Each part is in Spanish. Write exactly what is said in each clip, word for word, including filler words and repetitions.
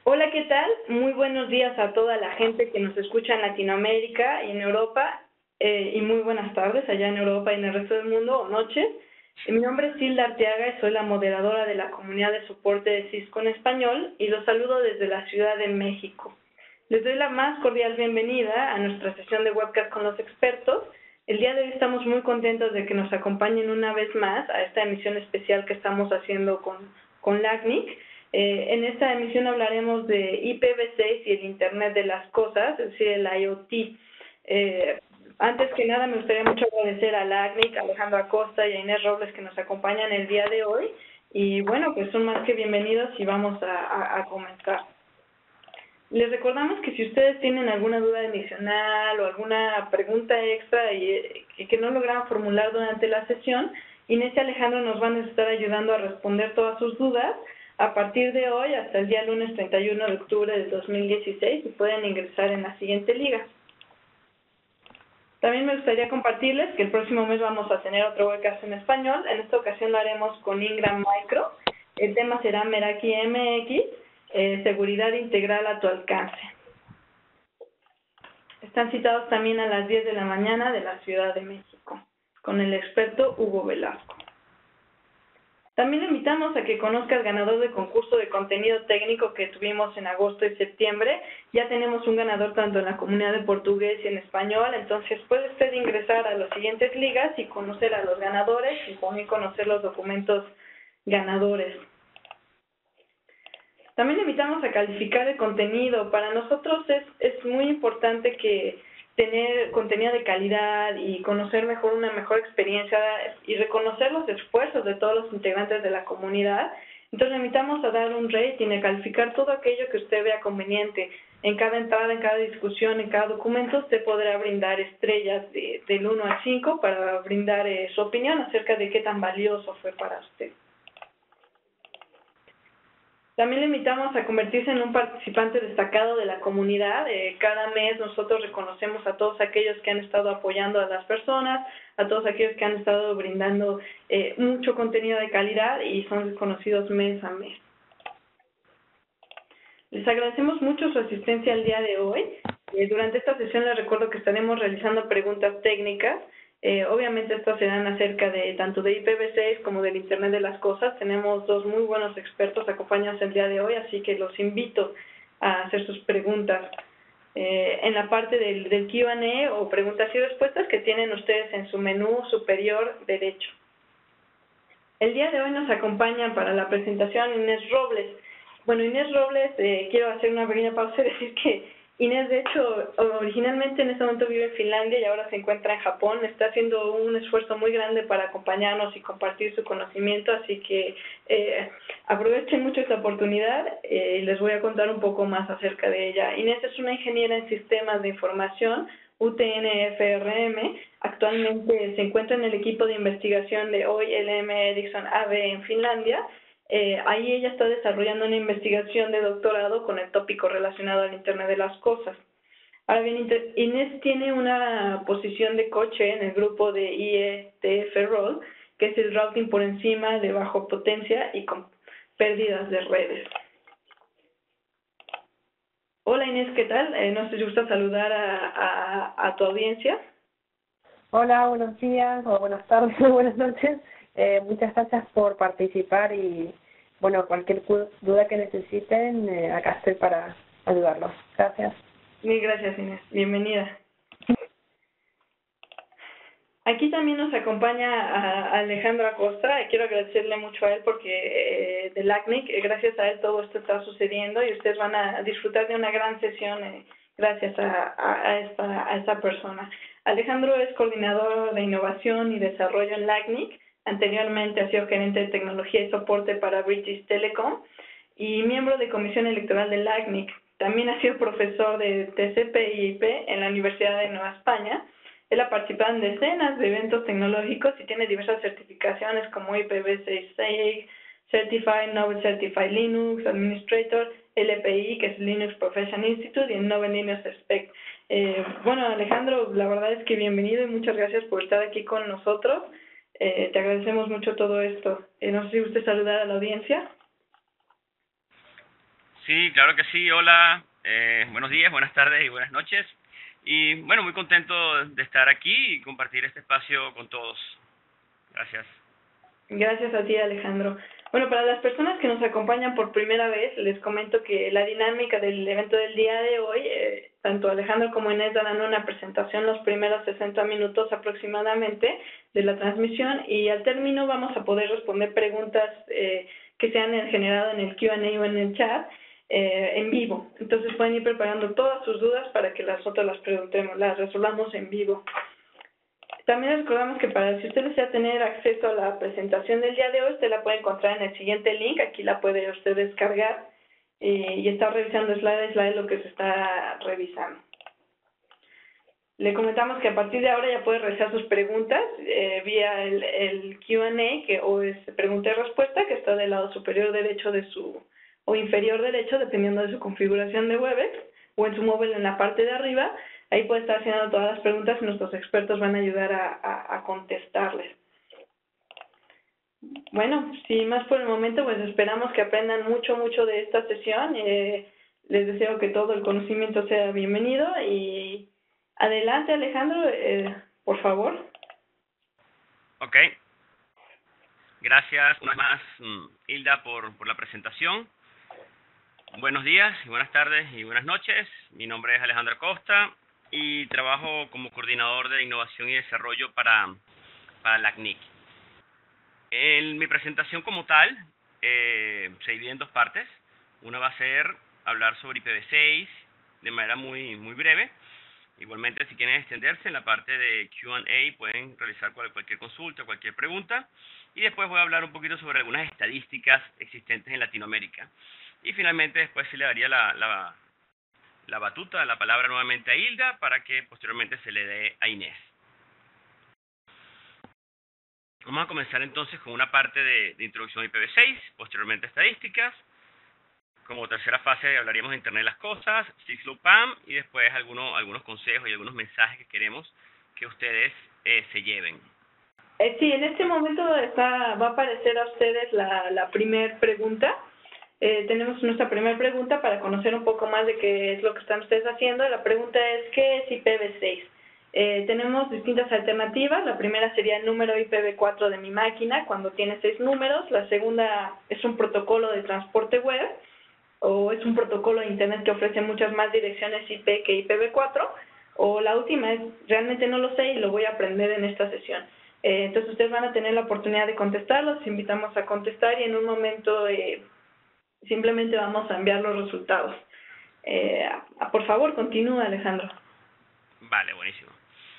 Hola, ¿qué tal? Muy buenos días a toda la gente que nos escucha en Latinoamérica y en Europa, eh, y muy buenas tardes allá en Europa y en el resto del mundo, o noches. Mi nombre es Hilda Arteaga y soy la moderadora de la comunidad de soporte de Cisco en español y los saludo desde la Ciudad de México. Les doy la más cordial bienvenida a nuestra sesión de webcast con los expertos. El día de hoy estamos muy contentos de que nos acompañen una vez más a esta emisión especial que estamos haciendo con, con LACNIC. Eh, en esta emisión hablaremos de I P v seis y el Internet de las Cosas, es decir, el IoT. Eh, antes que nada, me gustaría mucho agradecer a LACNIC, a Alejandro Acosta y a Inés Robles que nos acompañan el día de hoy. Y bueno, pues son más que bienvenidos y vamos a, a, a comenzar. Les recordamos que si ustedes tienen alguna duda adicional o alguna pregunta extra y, y que no lograron formular durante la sesión, Inés y Alejandro nos van a estar ayudando a responder todas sus dudas a partir de hoy hasta el día lunes treinta y uno de octubre del dos mil dieciséis y pueden ingresar en la siguiente liga. También me gustaría compartirles que el próximo mes vamos a tener otro webcast en español. En esta ocasión lo haremos con Ingram Micro. El tema será Meraki M X, eh, seguridad integral a tu alcance. Están citados también a las diez de la mañana de la Ciudad de México, con el experto Hugo Velasco. También le invitamos a que conozca al ganador del concurso de contenido técnico que tuvimos en agosto y septiembre. Ya tenemos un ganador tanto en la comunidad de portugués y en español, entonces puede usted ingresar a las siguientes ligas y conocer a los ganadores y también conocer los documentos ganadores. También le invitamos a calificar el contenido. Para nosotros es, es muy importante que tener contenido de calidad y conocer mejor una mejor experiencia y reconocer los esfuerzos de todos los integrantes de la comunidad. Entonces le invitamos a dar un rating, a calificar todo aquello que usted vea conveniente. En cada entrada, en cada discusión, en cada documento, usted podrá brindar estrellas de, del uno al cinco para brindar eh, su opinión acerca de qué tan valioso fue para usted. También le invitamos a convertirse en un participante destacado de la comunidad. Eh, cada mes nosotros reconocemos a todos aquellos que han estado apoyando a las personas, a todos aquellos que han estado brindando eh, mucho contenido de calidad y son reconocidos mes a mes. Les agradecemos mucho su asistencia el día de hoy. Eh, durante esta sesión les recuerdo que estaremos realizando preguntas técnicas. Eh, obviamente estas serán acerca de tanto de I P v seis como del Internet de las Cosas. Tenemos dos muy buenos expertos acompañados el día de hoy, así que los invito a hacer sus preguntas eh, en la parte del, del Q and A o preguntas y respuestas que tienen ustedes en su menú superior derecho. El día de hoy nos acompaña para la presentación Inés Robles. Bueno, Inés Robles, eh, quiero hacer una pequeña pausa y decir que Inés, de hecho, originalmente en este momento vive en Finlandia y ahora se encuentra en Japón. Está haciendo un esfuerzo muy grande para acompañarnos y compartir su conocimiento, así que eh, aprovechen mucho esta oportunidad eh, y les voy a contar un poco más acerca de ella. Inés es una ingeniera en sistemas de información, U T N F R M. Actualmente se encuentra en el equipo de investigación de hoy L M Ericsson A B en Finlandia. Eh, ahí ella está desarrollando una investigación de doctorado con el tópico relacionado al Internet de las Cosas. Ahora bien, Inés tiene una posición de coche en el grupo de I E T F R O L, que es el routing por encima de bajo potencia y con pérdidas de redes. Hola Inés, ¿qué tal? Eh, no sé si gusta saludar a, a, a tu audiencia. Hola, buenos días, o buenas tardes, o buenas noches. Eh, muchas gracias por participar y, bueno, cualquier duda que necesiten, eh, acá estoy para ayudarlos. Gracias. Mil gracias, Inés. Bienvenida. Aquí también nos acompaña a Alejandro Acosta. Quiero agradecerle mucho a él porque eh, de LACNIC, eh, gracias a él todo esto está sucediendo y ustedes van a disfrutar de una gran sesión eh, gracias a, a, a, esta, a esta persona. Alejandro es coordinador de innovación y desarrollo en LACNIC. Anteriormente ha sido gerente de tecnología y soporte para British Telecom y miembro de comisión electoral de LACNIC. También ha sido profesor de T C P y I P en la Universidad de Nueva España. Él ha participado en decenas de eventos tecnológicos y tiene diversas certificaciones como I P v seis S A I, Certified Novel Certified Linux Administrator, L P I, que es Linux Profession Institute, y el Novel Linux Spec. Eh, bueno, Alejandro, la verdad es que bienvenido y muchas gracias por estar aquí con nosotros. Eh, te agradecemos mucho todo esto. Eh, no sé si usted saludar a la audiencia. Sí, claro que sí. Hola, eh, buenos días, buenas tardes y buenas noches. Y bueno, muy contento de estar aquí y compartir este espacio con todos. Gracias. Gracias a ti, Alejandro. Bueno, para las personas que nos acompañan por primera vez, les comento que la dinámica del evento del día de hoy, eh, tanto Alejandro como Inés darán una presentación los primeros sesenta minutos aproximadamente de la transmisión y al término vamos a poder responder preguntas eh, que se han generado en el Q and A o en el chat eh, en vivo. Entonces pueden ir preparando todas sus dudas para que nosotros las preguntemos, las resolvamos en vivo. También les recordamos que para si usted desea tener acceso a la presentación del día de hoy, usted la puede encontrar en el siguiente link, aquí la puede usted descargar eh, y estar revisando slide a slide lo que se está revisando. Le comentamos que a partir de ahora ya puede realizar sus preguntas eh, vía el, el Q and A que, o es pregunta y respuesta que está del lado superior derecho de su o inferior derecho dependiendo de su configuración de Webex o en su móvil en la parte de arriba. Ahí puede estar haciendo todas las preguntas y nuestros expertos van a ayudar a, a, a contestarles. Bueno, sin más por el momento, pues esperamos que aprendan mucho, mucho de esta sesión. Eh, les deseo que todo el conocimiento sea bienvenido y adelante, Alejandro, eh, por favor. Ok. Gracias una vez más, Hilda, por, por la presentación. Buenos días, y buenas tardes y buenas noches. Mi nombre es Alejandro Costa y trabajo como coordinador de innovación y desarrollo para, para la C N I C. En mi presentación como tal eh, se divide en dos partes. Una va a ser hablar sobre I P v seis de manera muy, muy breve. Igualmente, si quieren extenderse en la parte de Q and A, pueden realizar cualquier consulta, cualquier pregunta. Y después voy a hablar un poquito sobre algunas estadísticas existentes en Latinoamérica. Y finalmente, después se le daría la, la, la batuta, la palabra nuevamente a Hilda, para que posteriormente se le dé a Inés. Vamos a comenzar entonces con una parte de, de introducción a I P v seis, posteriormente estadísticas. Como tercera fase hablaríamos de Internet de las Cosas, six loop P A M y después algunos, algunos consejos y algunos mensajes que queremos que ustedes eh, se lleven. Eh, sí, en este momento está, va a aparecer a ustedes la, la primera pregunta. Eh, tenemos nuestra primera pregunta para conocer un poco más de qué es lo que están ustedes haciendo. La pregunta es, ¿qué es I P v seis? Eh, tenemos distintas alternativas. La primera sería el número I P v cuatro de mi máquina, cuando tiene seis números. La segunda es un protocolo de transporte web, o es un protocolo de Internet que ofrece muchas más direcciones I P que I P v cuatro. O la última es, realmente no lo sé y lo voy a aprender en esta sesión. Eh, entonces ustedes van a tener la oportunidad de contestarlos, los invitamos a contestar y en un momento eh, simplemente vamos a enviar los resultados. Eh, por favor, continúa, Alejandro. Vale, buenísimo.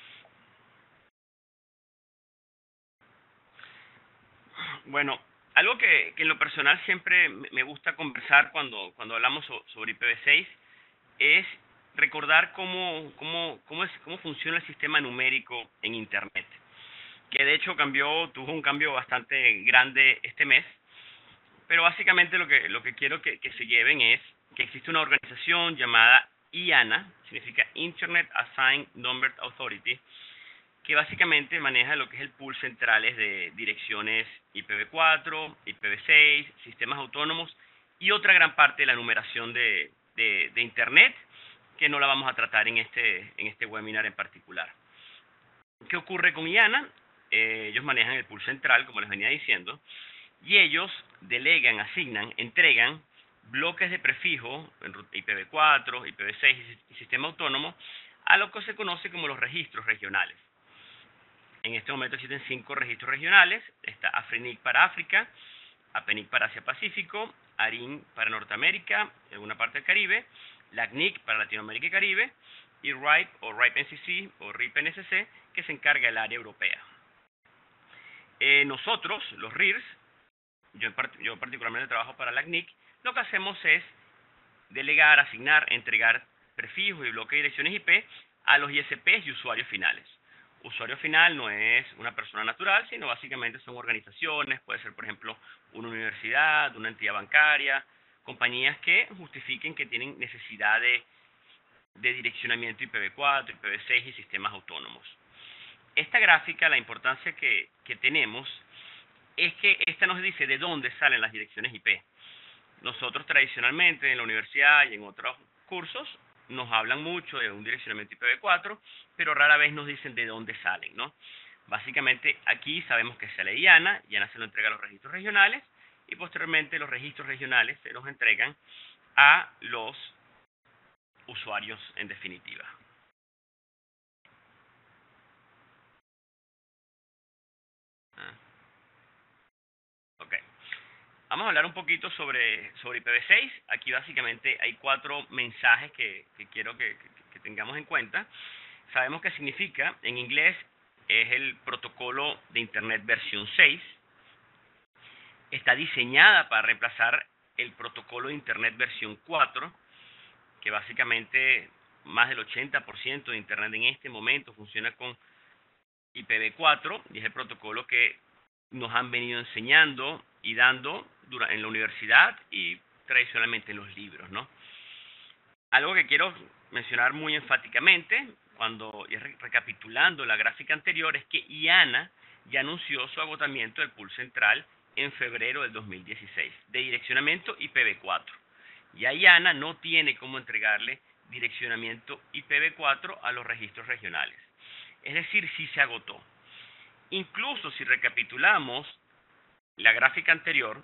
Bueno, algo que, que en lo personal siempre me gusta conversar cuando, cuando hablamos sobre I P v seis es recordar cómo, cómo, cómo, es, cómo funciona el sistema numérico en Internet, que de hecho cambió, tuvo un cambio bastante grande este mes, pero básicamente lo que, lo que quiero que, que se lleven es que existe una organización llamada I A N A, significa Internet Assigned Number Authority, que básicamente maneja lo que es el pool centrales de direcciones I P v cuatro, I P v seis, sistemas autónomos y otra gran parte de la numeración de, de, de Internet, que no la vamos a tratar en este, en este webinar en particular. ¿Qué ocurre con I A N A? Eh, ellos manejan el pool central, como les venía diciendo, y ellos delegan, asignan, entregan bloques de prefijo, I P v cuatro, I P v seis y sistema autónomo, a lo que se conoce como los registros regionales. En este momento existen cinco registros regionales. Está AFRINIC para África, APENIC para Asia-Pacífico, ARIN para Norteamérica, en una parte del Caribe, LACNIC para Latinoamérica y Caribe, y RIPE o RIPE N C C o RIPE N C C, que se encarga del área europea. Eh, nosotros, los R I R S, yo, yo particularmente trabajo para LACNIC, lo que hacemos es delegar, asignar, entregar prefijos y bloques de direcciones I P a los I S Ps y usuarios finales. Usuario final no es una persona natural, sino básicamente son organizaciones, puede ser por ejemplo una universidad, una entidad bancaria, compañías que justifiquen que tienen necesidad de, de direccionamiento I P v cuatro, I P v seis y sistemas autónomos. Esta gráfica, la importancia que, que tenemos es que esta nos dice de dónde salen las direcciones I P. nosotros tradicionalmente en la universidad y en otros cursos nos hablan mucho de un direccionamiento I P v cuatro, pero rara vez nos dicen de dónde salen, ¿no? Básicamente aquí sabemos que sale de IANA, IANA se lo entrega a los registros regionales y posteriormente los registros regionales se los entregan a los usuarios en definitiva. Ah. Ok. Vamos a hablar un poquito sobre, sobre I P v seis. Aquí básicamente hay cuatro mensajes que, que quiero que, que, que tengamos en cuenta. Sabemos qué significa. En inglés es el protocolo de Internet versión seis. Está diseñada para reemplazar el protocolo de Internet versión cuatro, que básicamente más del ochenta por ciento de Internet en este momento funciona con I P v cuatro, y es el protocolo que nos han venido enseñando y dando en la universidad y tradicionalmente en los libros, ¿no? Algo que quiero mencionar muy enfáticamente, cuando recapitulando la gráfica anterior, es que IANA ya anunció su agotamiento del pool central en febrero del dos mil dieciséis, de direccionamiento I P v cuatro. Ya IANA no tiene cómo entregarle direccionamiento I P v cuatro a los registros regionales. Es decir, sí se agotó. Incluso si recapitulamos la gráfica anterior,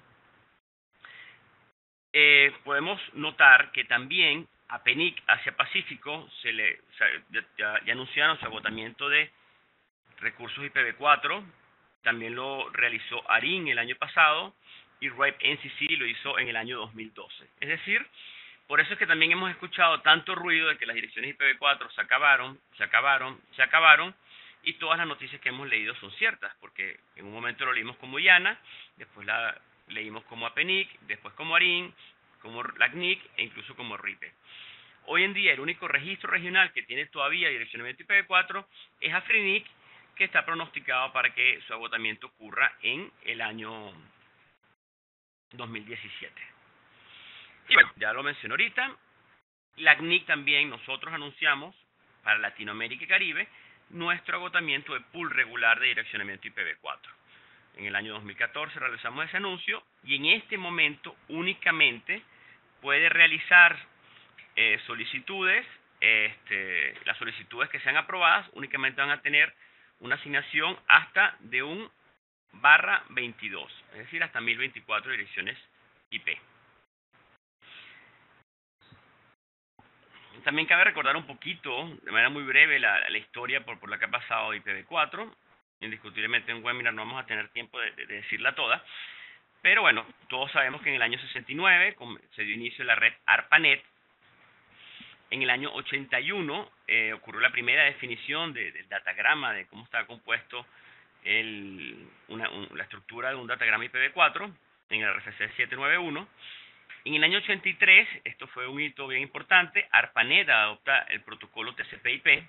eh, podemos notar que también a PENIC Asia Pacífico se le, o sea, ya, ya anunciaron su agotamiento de recursos I P v cuatro, también lo realizó ARIN el año pasado y RAPE N C C lo hizo en el año dos mil doce. Es decir, por eso es que también hemos escuchado tanto ruido de que las direcciones I P v cuatro se acabaron, se acabaron, se acabaron, y todas las noticias que hemos leído son ciertas, porque en un momento lo leímos como IANA, después la leímos como APNIC, después como ARIN, como la C N I C e incluso como RIPE. Hoy en día el único registro regional que tiene todavía direccionamiento I P v cuatro es AFRINIC, que está pronosticado para que su agotamiento ocurra en el año dos mil diecisiete. Y bueno, ya lo mencioné ahorita, la C N I C también nosotros anunciamos para Latinoamérica y Caribe nuestro agotamiento de pool regular de direccionamiento I P v cuatro. En el año dos mil catorce realizamos ese anuncio y en este momento únicamente puede realizar eh, solicitudes, este, las solicitudes que sean aprobadas únicamente van a tener una asignación hasta de un barra veintidós, es decir, hasta mil veinticuatro direcciones I P. También cabe recordar un poquito, de manera muy breve, la, la historia por, por la que ha pasado I P v cuatro. Indiscutiblemente en un webinar no vamos a tener tiempo de, de, de decirla toda. Pero bueno, todos sabemos que en el año sesenta y nueve se dio inicio la red ARPANET. En el año ochenta y uno eh, ocurrió la primera definición de, del datagrama, de cómo estaba compuesto el, una, un, la estructura de un datagrama I P v cuatro en el R F C setecientos noventa y uno. En el año ochenta y tres, esto fue un hito bien importante, ARPANET adopta el protocolo T C P I P.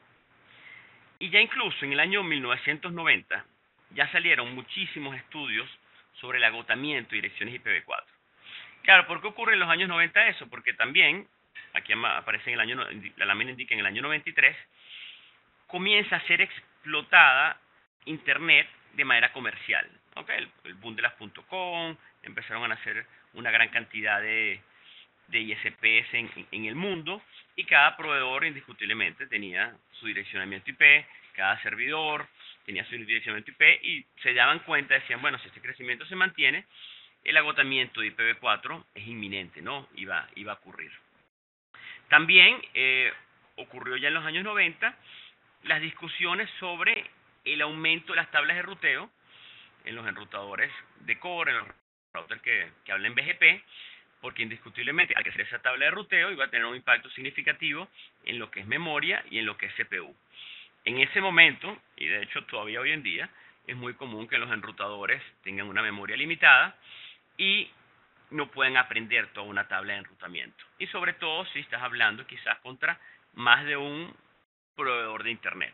Y ya incluso en el año mil novecientos noventa ya salieron muchísimos estudios sobre el agotamiento de direcciones I P v cuatro. Claro, ¿por qué ocurre en los años noventa eso? Porque también, aquí aparece en el año, la lámina indica en el año noventa y tres, comienza a ser explotada Internet de manera comercial. ¿Okay? El, el boom de las punto com, empezaron a nacer una gran cantidad de, de I S Ps en, en el mundo, y cada proveedor indiscutiblemente tenía su direccionamiento I P, cada servidor tenía su direccionamiento I P, y se daban cuenta, decían, bueno, si este crecimiento se mantiene, el agotamiento de I P v cuatro es inminente, ¿no? Iba, iba a ocurrir. También eh, ocurrió ya en los años noventa las discusiones sobre el aumento de las tablas de ruteo en los enrutadores de core, en los routers que, que hablan B G P, porque indiscutiblemente al crecer esa tabla de ruteo iba a tener un impacto significativo en lo que es memoria y en lo que es C P U. En ese momento, y de hecho todavía hoy en día, es muy común que los enrutadores tengan una memoria limitada y no pueden aprender toda una tabla de enrutamiento. Y sobre todo si estás hablando quizás contra más de un proveedor de Internet.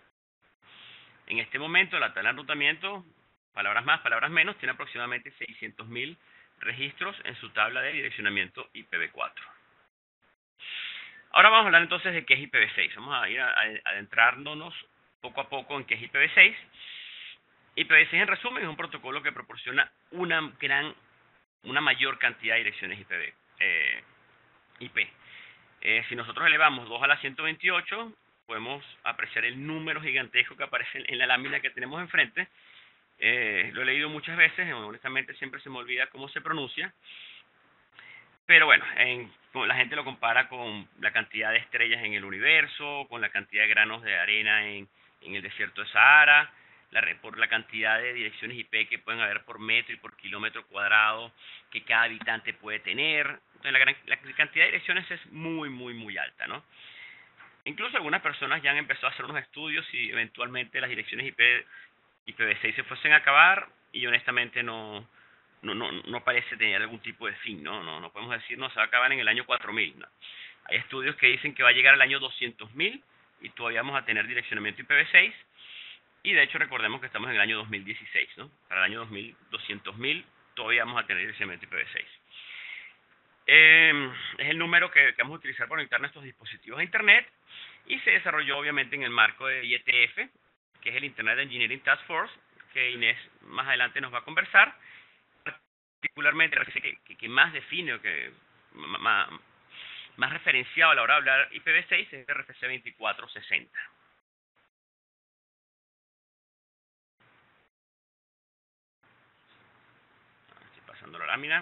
En este momento la tabla de enrutamiento, palabras más, palabras menos, tiene aproximadamente seiscientos mil registros en su tabla de direccionamiento I P v cuatro. Ahora vamos a hablar entonces de qué es I P v seis. Vamos a ir adentrándonos poco a poco en qué es I P v seis. I P v seis, en resumen, es un protocolo que proporciona una gran una mayor cantidad de direcciones I P v, eh, I P. Eh, si nosotros elevamos dos a la ciento veintiocho, podemos apreciar el número gigantesco que aparece en la lámina que tenemos enfrente. Eh, lo he leído muchas veces, honestamente siempre se me olvida cómo se pronuncia. Pero bueno, en, la gente lo compara con la cantidad de estrellas en el universo, con la cantidad de granos de arena en, en el desierto de Sahara, la, por la cantidad de direcciones I P que pueden haber por metro y por kilómetro cuadrado que cada habitante puede tener. Entonces la, gran, la cantidad de direcciones es muy, muy, muy alta, ¿no? Incluso algunas personas ya han empezado a hacer unos estudios y eventualmente las direcciones I P I P v seis se fuesen a acabar, y honestamente no, no, no, no parece tener algún tipo de fin, ¿no? No, no podemos decir, no, se va a acabar en el año cuatro mil, ¿no? Hay estudios que dicen que va a llegar al año doscientos mil y todavía vamos a tener direccionamiento I P v seis, y de hecho recordemos que estamos en el año dos mil dieciséis, ¿no? Para el año dos mil, doscientos mil todavía vamos a tener direccionamiento I P v seis. Eh, es el número que, que vamos a utilizar para conectar nuestros dispositivos a Internet, y se desarrolló obviamente en el marco de I E T F, que es el Internet Engineering Task Force, que Inés más adelante nos va a conversar. Particularmente, que, que, que más define o que más, más referenciado a la hora de hablar I P v seis es el R F C veinticuatro sesenta. Estoy pasando la lámina.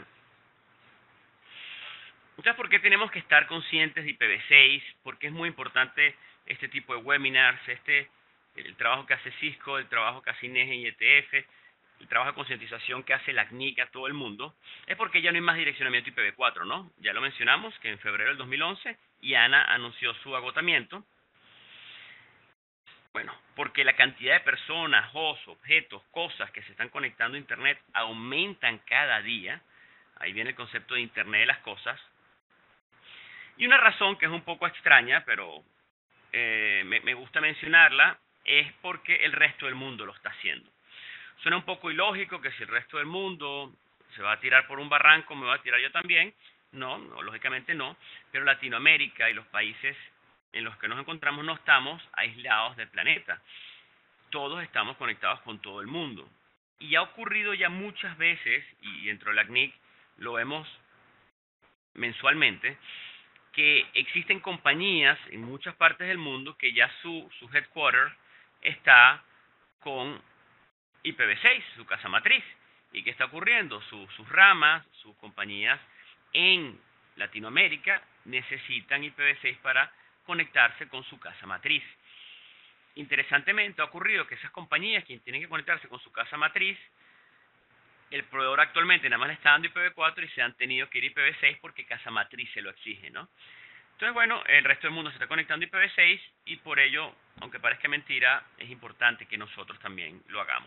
Entonces, ¿por qué tenemos que estar conscientes de I P v seis? ¿Por qué es muy importante este tipo de webinars, este, el trabajo que hace Cisco, el trabajo que hace Inés en I E T F, el trabajo de concientización que hace la C N I C a todo el mundo? Es porque ya no hay más direccionamiento I P v cuatro, ¿no? Ya lo mencionamos, que en febrero del dos mil once IANA anunció su agotamiento. Bueno, porque la cantidad de personas, hosts, objetos, cosas que se están conectando a Internet aumentan cada día. Ahí viene el concepto de Internet de las cosas. Y una razón que es un poco extraña, pero eh, me, me gusta mencionarla, es porque el resto del mundo lo está haciendo. Suena un poco ilógico que si el resto del mundo se va a tirar por un barranco, me voy a tirar yo también. No, no, lógicamente no, pero Latinoamérica y los países en los que nos encontramos no estamos aislados del planeta. Todos estamos conectados con todo el mundo. Y ha ocurrido ya muchas veces, y dentro de la C N I C lo vemos mensualmente, que existen compañías en muchas partes del mundo que ya su, su headquarter está con I P v seis, su casa matriz. ¿Y qué está ocurriendo? Su, sus ramas, sus compañías en Latinoamérica necesitan I P v seis para conectarse con su casa matriz. Interesantemente ha ocurrido que esas compañías, quienes tienen que conectarse con su casa matriz, el proveedor actualmente nada más le está dando I P v cuatro y se han tenido que ir I P v seis porque casa matriz se lo exige, ¿no? Entonces, bueno, el resto del mundo se está conectando a I P v seis y por ello, aunque parezca mentira, es importante que nosotros también lo hagamos.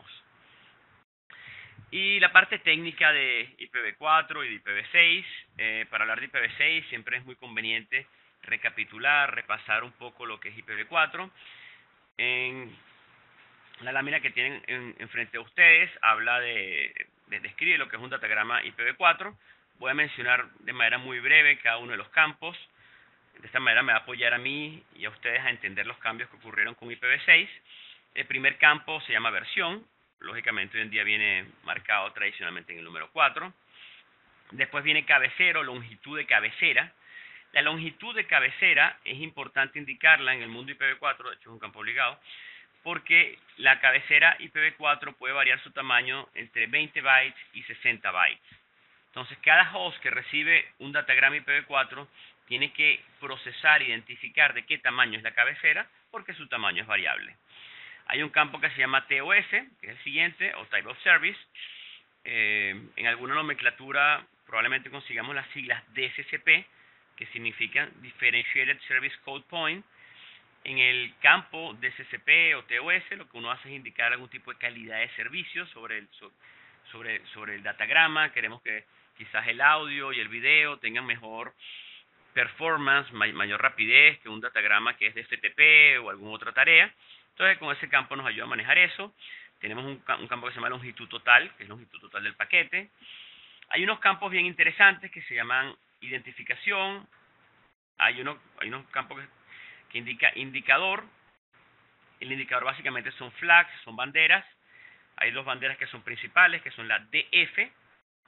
Y la parte técnica de I P v cuatro y de I P v seis, eh, para hablar de I P v seis siempre es muy conveniente recapitular, repasar un poco lo que es I P v cuatro. En la lámina que tienen en, en frente a ustedes habla de, de, describe lo que es un datagrama I P v cuatro. Voy a mencionar de manera muy breve cada uno de los campos. De esta manera me va a apoyar a mí y a ustedes a entender los cambios que ocurrieron con I P v seis. El primer campo se llama versión. Lógicamente hoy en día viene marcado tradicionalmente en el número cuatro. Después viene cabecero, longitud de cabecera. La longitud de cabecera es importante indicarla en el mundo I P v cuatro, de hecho es un campo obligado, porque la cabecera I P v cuatro puede variar su tamaño entre veinte bytes y sesenta bytes. Entonces, cada host que recibe un datagrama I P v cuatro tiene que procesar, identificar de qué tamaño es la cabecera, porque su tamaño es variable. Hay un campo que se llama T O S, que es el siguiente, o Type of Service. Eh, en alguna nomenclatura probablemente consigamos las siglas D S C P, que significan Differentiated Service Code Point. En el campo D S C P o T O S, lo que uno hace es indicar algún tipo de calidad de servicio sobre el, sobre, sobre el datagrama. Queremos que quizás el audio y el video tengan mejor performance, may, mayor rapidez que un datagrama que es de F T P o alguna otra tarea. Entonces, con ese campo nos ayuda a manejar eso. Tenemos un, un campo que se llama longitud total, que es longitud total del paquete. Hay unos campos bien interesantes que se llaman identificación. Hay, uno, hay unos campos que, que indica indicador. El indicador básicamente son flags, son banderas. Hay dos banderas que son principales, que son la D F,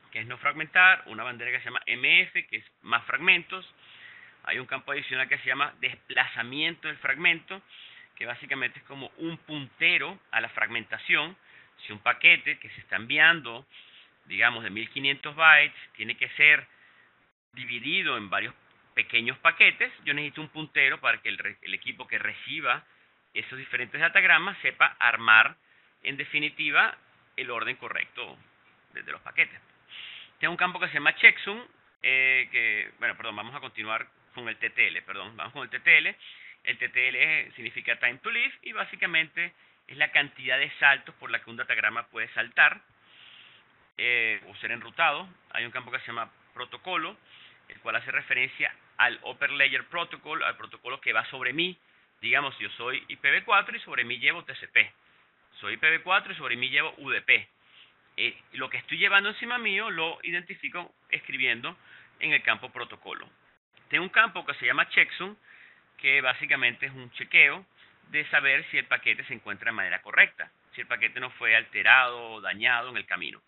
que es no fragmentar, una bandera que se llama M F, que es más fragmentos. Hay un campo adicional que se llama desplazamiento del fragmento, que básicamente es como un puntero a la fragmentación. Si un paquete que se está enviando, digamos, de mil quinientos bytes, tiene que ser dividido en varios pequeños paquetes, yo necesito un puntero para que el, el equipo que reciba esos diferentes datagramas sepa armar, en definitiva, el orden correcto de, de los paquetes. Tengo un campo que se llama checksum, eh, que, bueno, perdón, vamos a continuar con el T T L, perdón, vamos con el T T L. El T T L significa time to live y básicamente es la cantidad de saltos por la que un datagrama puede saltar eh, o ser enrutado. Hay un campo que se llama protocolo, el cual hace referencia al Upper Layer Protocol, al protocolo que va sobre mí. Digamos, yo soy I P v cuatro y sobre mí llevo T C P. Soy I P v cuatro y sobre mí llevo U D P. Eh, lo que estoy llevando encima mío lo identifico escribiendo en el campo protocolo. Tengo un campo que se llama checksum, que básicamente es un chequeo de saber si el paquete se encuentra de manera correcta, si el paquete no fue alterado o dañado en el camino.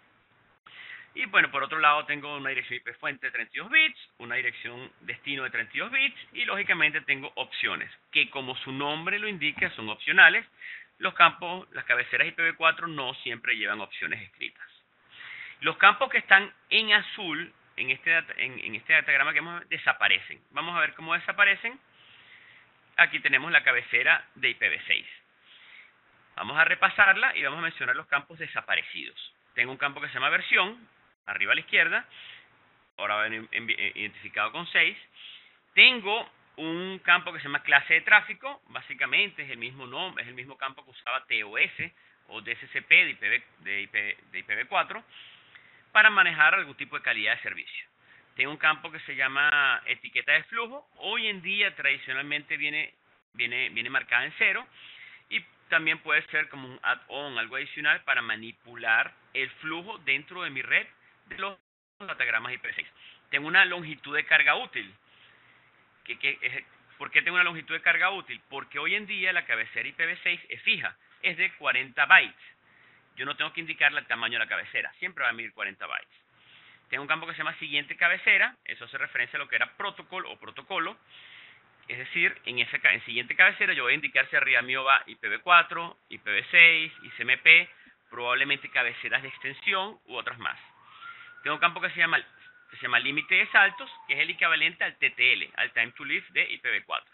Y bueno, por otro lado tengo una dirección I P fuente de treinta y dos bits, una dirección destino de treinta y dos bits y lógicamente tengo opciones, que como su nombre lo indica son opcionales. Los campos, las cabeceras I P v cuatro no siempre llevan opciones escritas. Los campos que están en azul en este, en, en este datagrama que hemos desaparecen. Vamos a ver cómo desaparecen. Aquí tenemos la cabecera de I P v seis. Vamos a repasarla y vamos a mencionar los campos desaparecidos. Tengo un campo que se llama versión, arriba a la izquierda, ahora va identificado con seis. Tengo un campo que se llama clase de tráfico, básicamente es el mismo nombre, es el mismo campo que usaba T O S o D S C P de I P v, de I P, de I P v cuatro para manejar algún tipo de calidad de servicio. Tengo un campo que se llama etiqueta de flujo, hoy en día tradicionalmente viene, viene, viene marcada en cero y también puede ser como un add-on, algo adicional para manipular el flujo dentro de mi red de los datagramas I P v seis. Tengo una longitud de carga útil. ¿Qué, qué, es, ¿Por qué tengo una longitud de carga útil? Porque hoy en día la cabecera I P v seis es fija, es de cuarenta bytes. Yo no tengo que indicarle el tamaño de la cabecera, siempre va a medir cuarenta bytes. Tengo un campo que se llama siguiente cabecera, eso hace referencia a lo que era protocolo o protocolo. Es decir, en ese en siguiente cabecera yo voy a indicar si arriba mío va I P v cuatro, I P v seis, I C M P, probablemente cabeceras de extensión u otras más. Tengo un campo que se llama, que se llama límite de saltos, que es el equivalente al T T L, al time to live de I P v cuatro.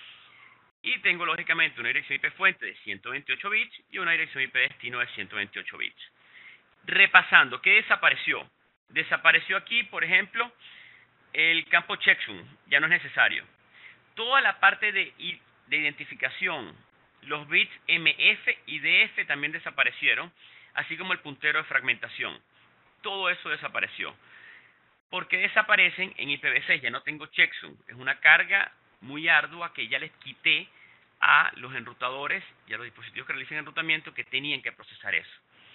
Y tengo lógicamente una dirección I P fuente de ciento veintiocho bits y una dirección I P destino de ciento veintiocho bits. Repasando, ¿qué desapareció? Desapareció aquí, por ejemplo, el campo checksum, ya no es necesario. Toda la parte de, de identificación, los bits M F y D F también desaparecieron, así como el puntero de fragmentación. Todo eso desapareció. ¿Por qué desaparecen en I P v seis? Ya no tengo checksum. Es una carga muy ardua que ya les quité a los enrutadores y a los dispositivos que realicen enrutamiento que tenían que procesar eso.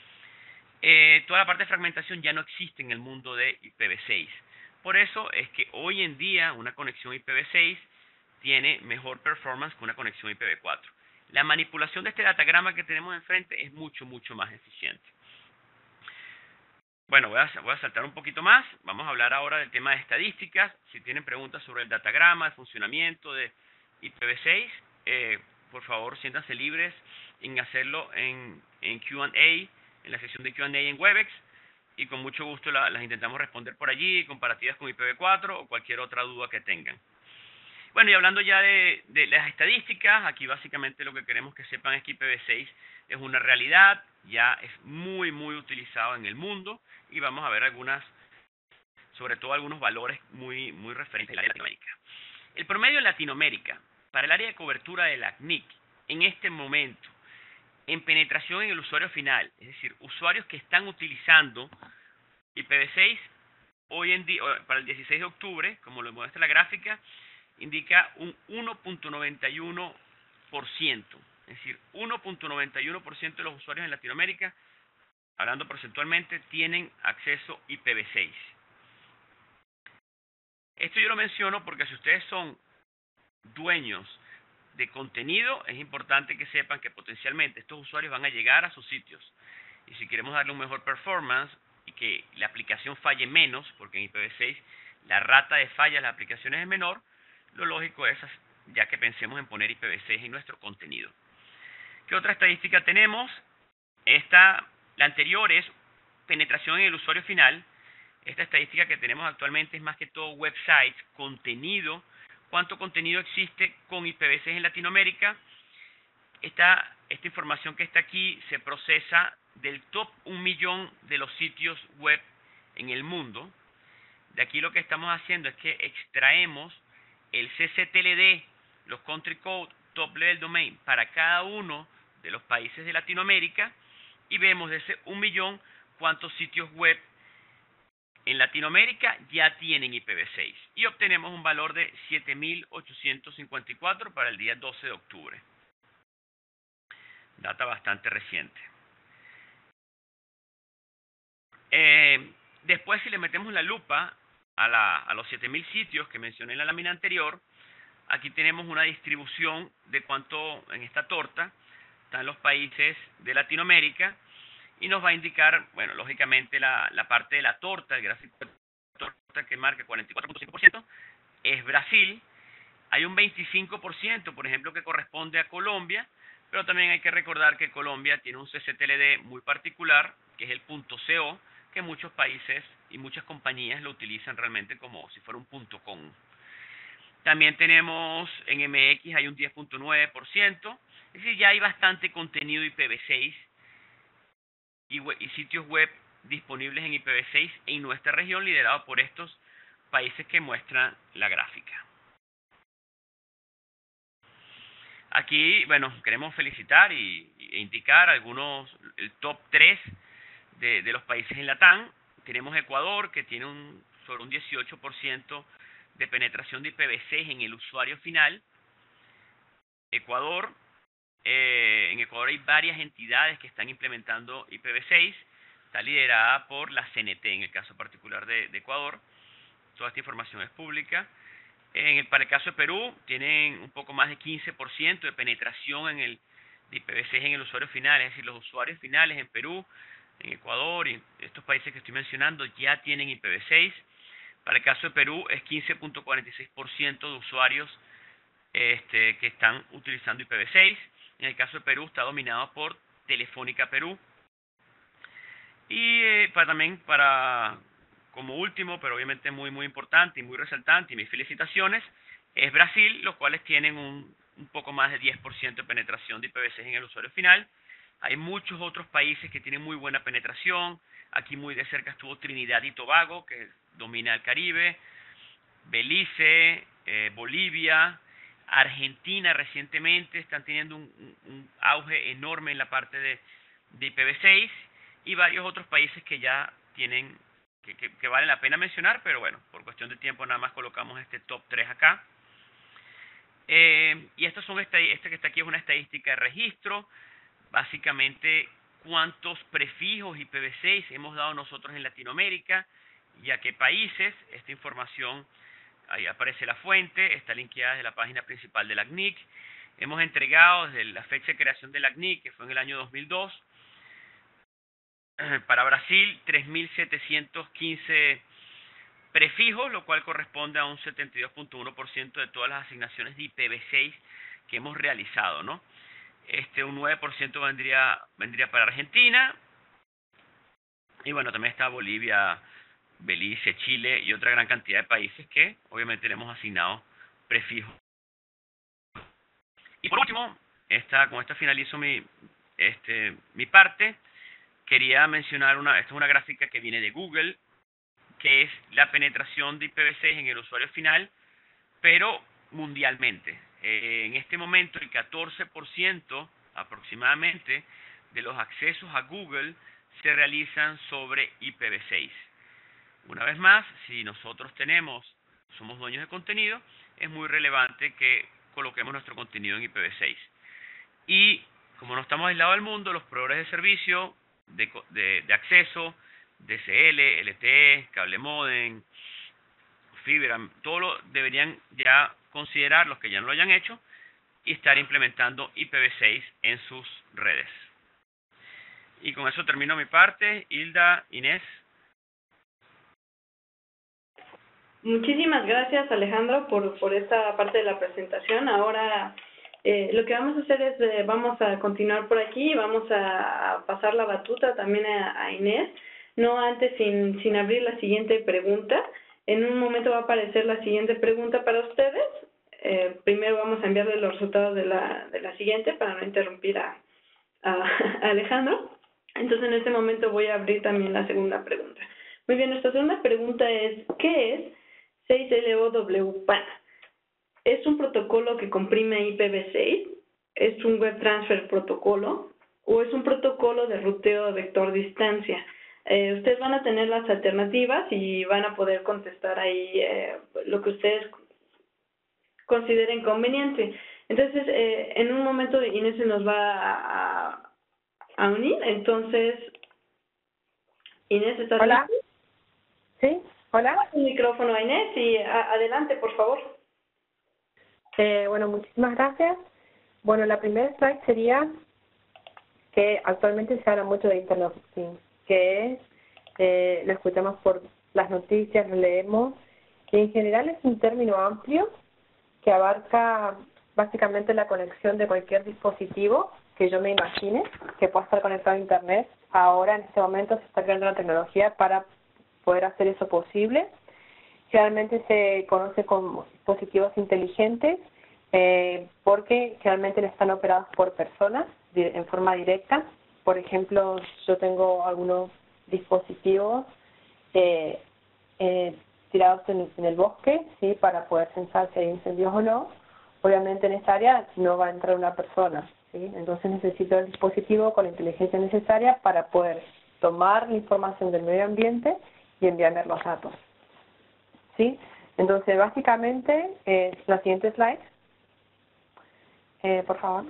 Eh, toda la parte de fragmentación ya no existe en el mundo de I P v seis. Por eso es que hoy en día una conexión I P v seis tiene mejor performance que una conexión I P v cuatro. La manipulación de este datagrama que tenemos enfrente es mucho, mucho más eficiente. Bueno, voy a, voy a saltar un poquito más. Vamos a hablar ahora del tema de estadísticas. Si tienen preguntas sobre el datagrama, el funcionamiento de I P v seis, eh, por favor, siéntanse libres en hacerlo en, en Q and A, en la sección de Q and A en Webex, y con mucho gusto la, las intentamos responder por allí, comparativas con I P v cuatro o cualquier otra duda que tengan. Bueno, y hablando ya de, de las estadísticas, aquí básicamente lo que queremos que sepan es que I P v seis es una realidad, ya es muy, muy utilizado en el mundo, y vamos a ver algunas, sobre todo algunos valores muy, muy referentes a Latinoamérica. El promedio en Latinoamérica, para el área de cobertura de la C N I C, en este momento, en penetración en el usuario final, es decir, usuarios que están utilizando I P v seis, hoy en día, para el dieciséis de octubre, como lo muestra la gráfica, indica un uno punto noventa y uno por ciento. Es decir, uno punto noventa y uno por ciento de los usuarios en Latinoamérica, hablando porcentualmente, tienen acceso I P v seis. Esto yo lo menciono porque si ustedes son dueños de contenido, es importante que sepan que potencialmente estos usuarios van a llegar a sus sitios. Y si queremos darle un mejor performance, y que la aplicación falle menos, porque en I P v seis la rata de fallas de las aplicaciones es menor, lo lógico es ya que pensemos en poner I P v seis en nuestro contenido. ¿Qué otra estadística tenemos? Esta, la anterior es penetración en el usuario final. Esta estadística que tenemos actualmente es más que todo websites, contenido, cuánto contenido existe con I P v seis en Latinoamérica. Esta, esta información que está aquí se procesa del top un millón de los sitios web en el mundo. De aquí lo que estamos haciendo es que extraemos el C C T L D, los Country Code Top Level Domain, para cada uno de los países de Latinoamérica y vemos de ese un millón cuántos sitios web en Latinoamérica ya tienen I P v seis y obtenemos un valor de siete mil ochocientos cincuenta y cuatro para el día doce de octubre. Data bastante reciente. Eh, después, si le metemos la lupa a, la, a los siete mil sitios que mencioné en la lámina anterior, aquí tenemos una distribución de cuánto en esta torta están los países de Latinoamérica y nos va a indicar, bueno, lógicamente la, la parte de la torta, el gráfico de torta que marca cuarenta y cuatro punto cinco por ciento, es Brasil. Hay un veinticinco por ciento, por ejemplo, que corresponde a Colombia, pero también hay que recordar que Colombia tiene un C C T L D muy particular, que es el .co, que muchos países y muchas compañías lo utilizan realmente como si fuera un .com. También tenemos en M X hay un diez punto nueve por ciento, es decir, ya hay bastante contenido I P v seis y, web, y sitios web disponibles en I P v seis en nuestra región, liderado por estos países que muestran la gráfica. Aquí, bueno, queremos felicitar y, e indicar algunos, el top tres de, de los países en Latam. Tenemos Ecuador, que tiene un, sobre un dieciocho por ciento de penetración de I P v seis en el usuario final. Ecuador, eh, en Ecuador hay varias entidades que están implementando I P v seis. Está liderada por la C N T, en el caso particular de, de Ecuador. Toda esta información es pública. En el, para el caso de Perú, tienen un poco más de quince por ciento de penetración en el de I P v seis en el usuario final, es decir, los usuarios finales en Perú, en Ecuador y estos países que estoy mencionando ya tienen I P v seis. Para el caso de Perú es quince punto cuarenta y seis por ciento de usuarios este, que están utilizando I P v seis. En el caso de Perú está dominado por Telefónica Perú. Y eh, para, también para... como último, pero obviamente muy muy importante y muy resaltante, y mis felicitaciones, es Brasil, los cuales tienen un, un poco más de diez por ciento de penetración de I P v seis en el usuario final. Hay muchos otros países que tienen muy buena penetración. Aquí muy de cerca estuvo Trinidad y Tobago, que domina el Caribe, Belice, eh, Bolivia, Argentina recientemente están teniendo un, un, un auge enorme en la parte de, de I P v seis, y varios otros países que ya tienen Que, que, que vale la pena mencionar, pero bueno, por cuestión de tiempo nada más colocamos este top tres acá. Eh, y estas son esta, esta que está aquí es una estadística de registro, básicamente cuántos prefijos I P v seis hemos dado nosotros en Latinoamérica y a qué países. Esta información, ahí aparece la fuente, está linkeada desde la página principal de la C N I C. Hemos entregado desde la fecha de creación de la C N I C, que fue en el año dos mil dos, para Brasil, tres mil setecientos quince prefijos, lo cual corresponde a un setenta y dos punto uno por ciento de todas las asignaciones de I P v seis que hemos realizado, ¿no? Este, un nueve por ciento vendría, vendría para Argentina, y bueno, también está Bolivia, Belice, Chile y otra gran cantidad de países que obviamente le hemos asignado prefijos. Y por último, esta, con esta finalizo mi, este, mi parte. Quería mencionar una, esta es una gráfica que viene de Google, que es la penetración de I P v seis en el usuario final, pero mundialmente. Eh, en este momento el catorce por ciento aproximadamente de los accesos a Google se realizan sobre I P v seis. Una vez más, si nosotros tenemos, somos dueños de contenido, es muy relevante que coloquemos nuestro contenido en I P v seis. Y como no estamos aislados del mundo, los proveedores de servicio De, de, de acceso, D S L, L T E, cable modem, fibra, todo lo deberían ya considerar, los que ya no lo hayan hecho, y estar implementando I P v seis en sus redes. Y con eso termino mi parte. Hilda, Inés, Muchísimas gracias, Alejandro, por, por esta parte de la presentación. Ahora eh, lo que vamos a hacer es, eh, vamos a continuar por aquí y vamos a, a pasar la batuta también a, a Inés, no antes sin, sin abrir la siguiente pregunta. En un momento va a aparecer la siguiente pregunta para ustedes. Eh, primero vamos a enviarles los resultados de la, de la siguiente para no interrumpir a, a, a Alejandro. Entonces en este momento voy a abrir también la segunda pregunta. Muy bien, nuestra segunda pregunta es, ¿qué es seis L O W P A N? ¿Es un protocolo que comprime I P v seis? ¿Es un Web Transfer Protocolo? ¿O es un protocolo de ruteo de vector distancia? Eh, ustedes van a tener las alternativas y van a poder contestar ahí eh, lo que ustedes consideren conveniente. Entonces, eh, en un momento Inés se nos va a, a unir. Entonces, Inés, ¿estás Hola. listo? ¿Sí? Hola. El micrófono a Inés y a, adelante, por favor. Eh, bueno, muchísimas gracias. Bueno, la primera slide sería que actualmente se habla mucho de Internet of Things, que eh, lo escuchamos por las noticias, lo leemos, y en general es un término amplio que abarca básicamente la conexión de cualquier dispositivo que yo me imagine que pueda estar conectado a Internet. Ahora, en este momento, se está creando la tecnología para poder hacer eso posible. Generalmente se conoce como dispositivos inteligentes eh, porque generalmente están operados por personas en forma directa. Por ejemplo, yo tengo algunos dispositivos eh, eh, tirados en, en el bosque, sí, para poder censar si hay incendios o no. Obviamente en esta área no va a entrar una persona, ¿sí? Entonces necesito el dispositivo con la inteligencia necesaria para poder tomar la información del medio ambiente y enviarme los datos, ¿sí? Entonces básicamente eh, la siguiente slide, eh, por favor.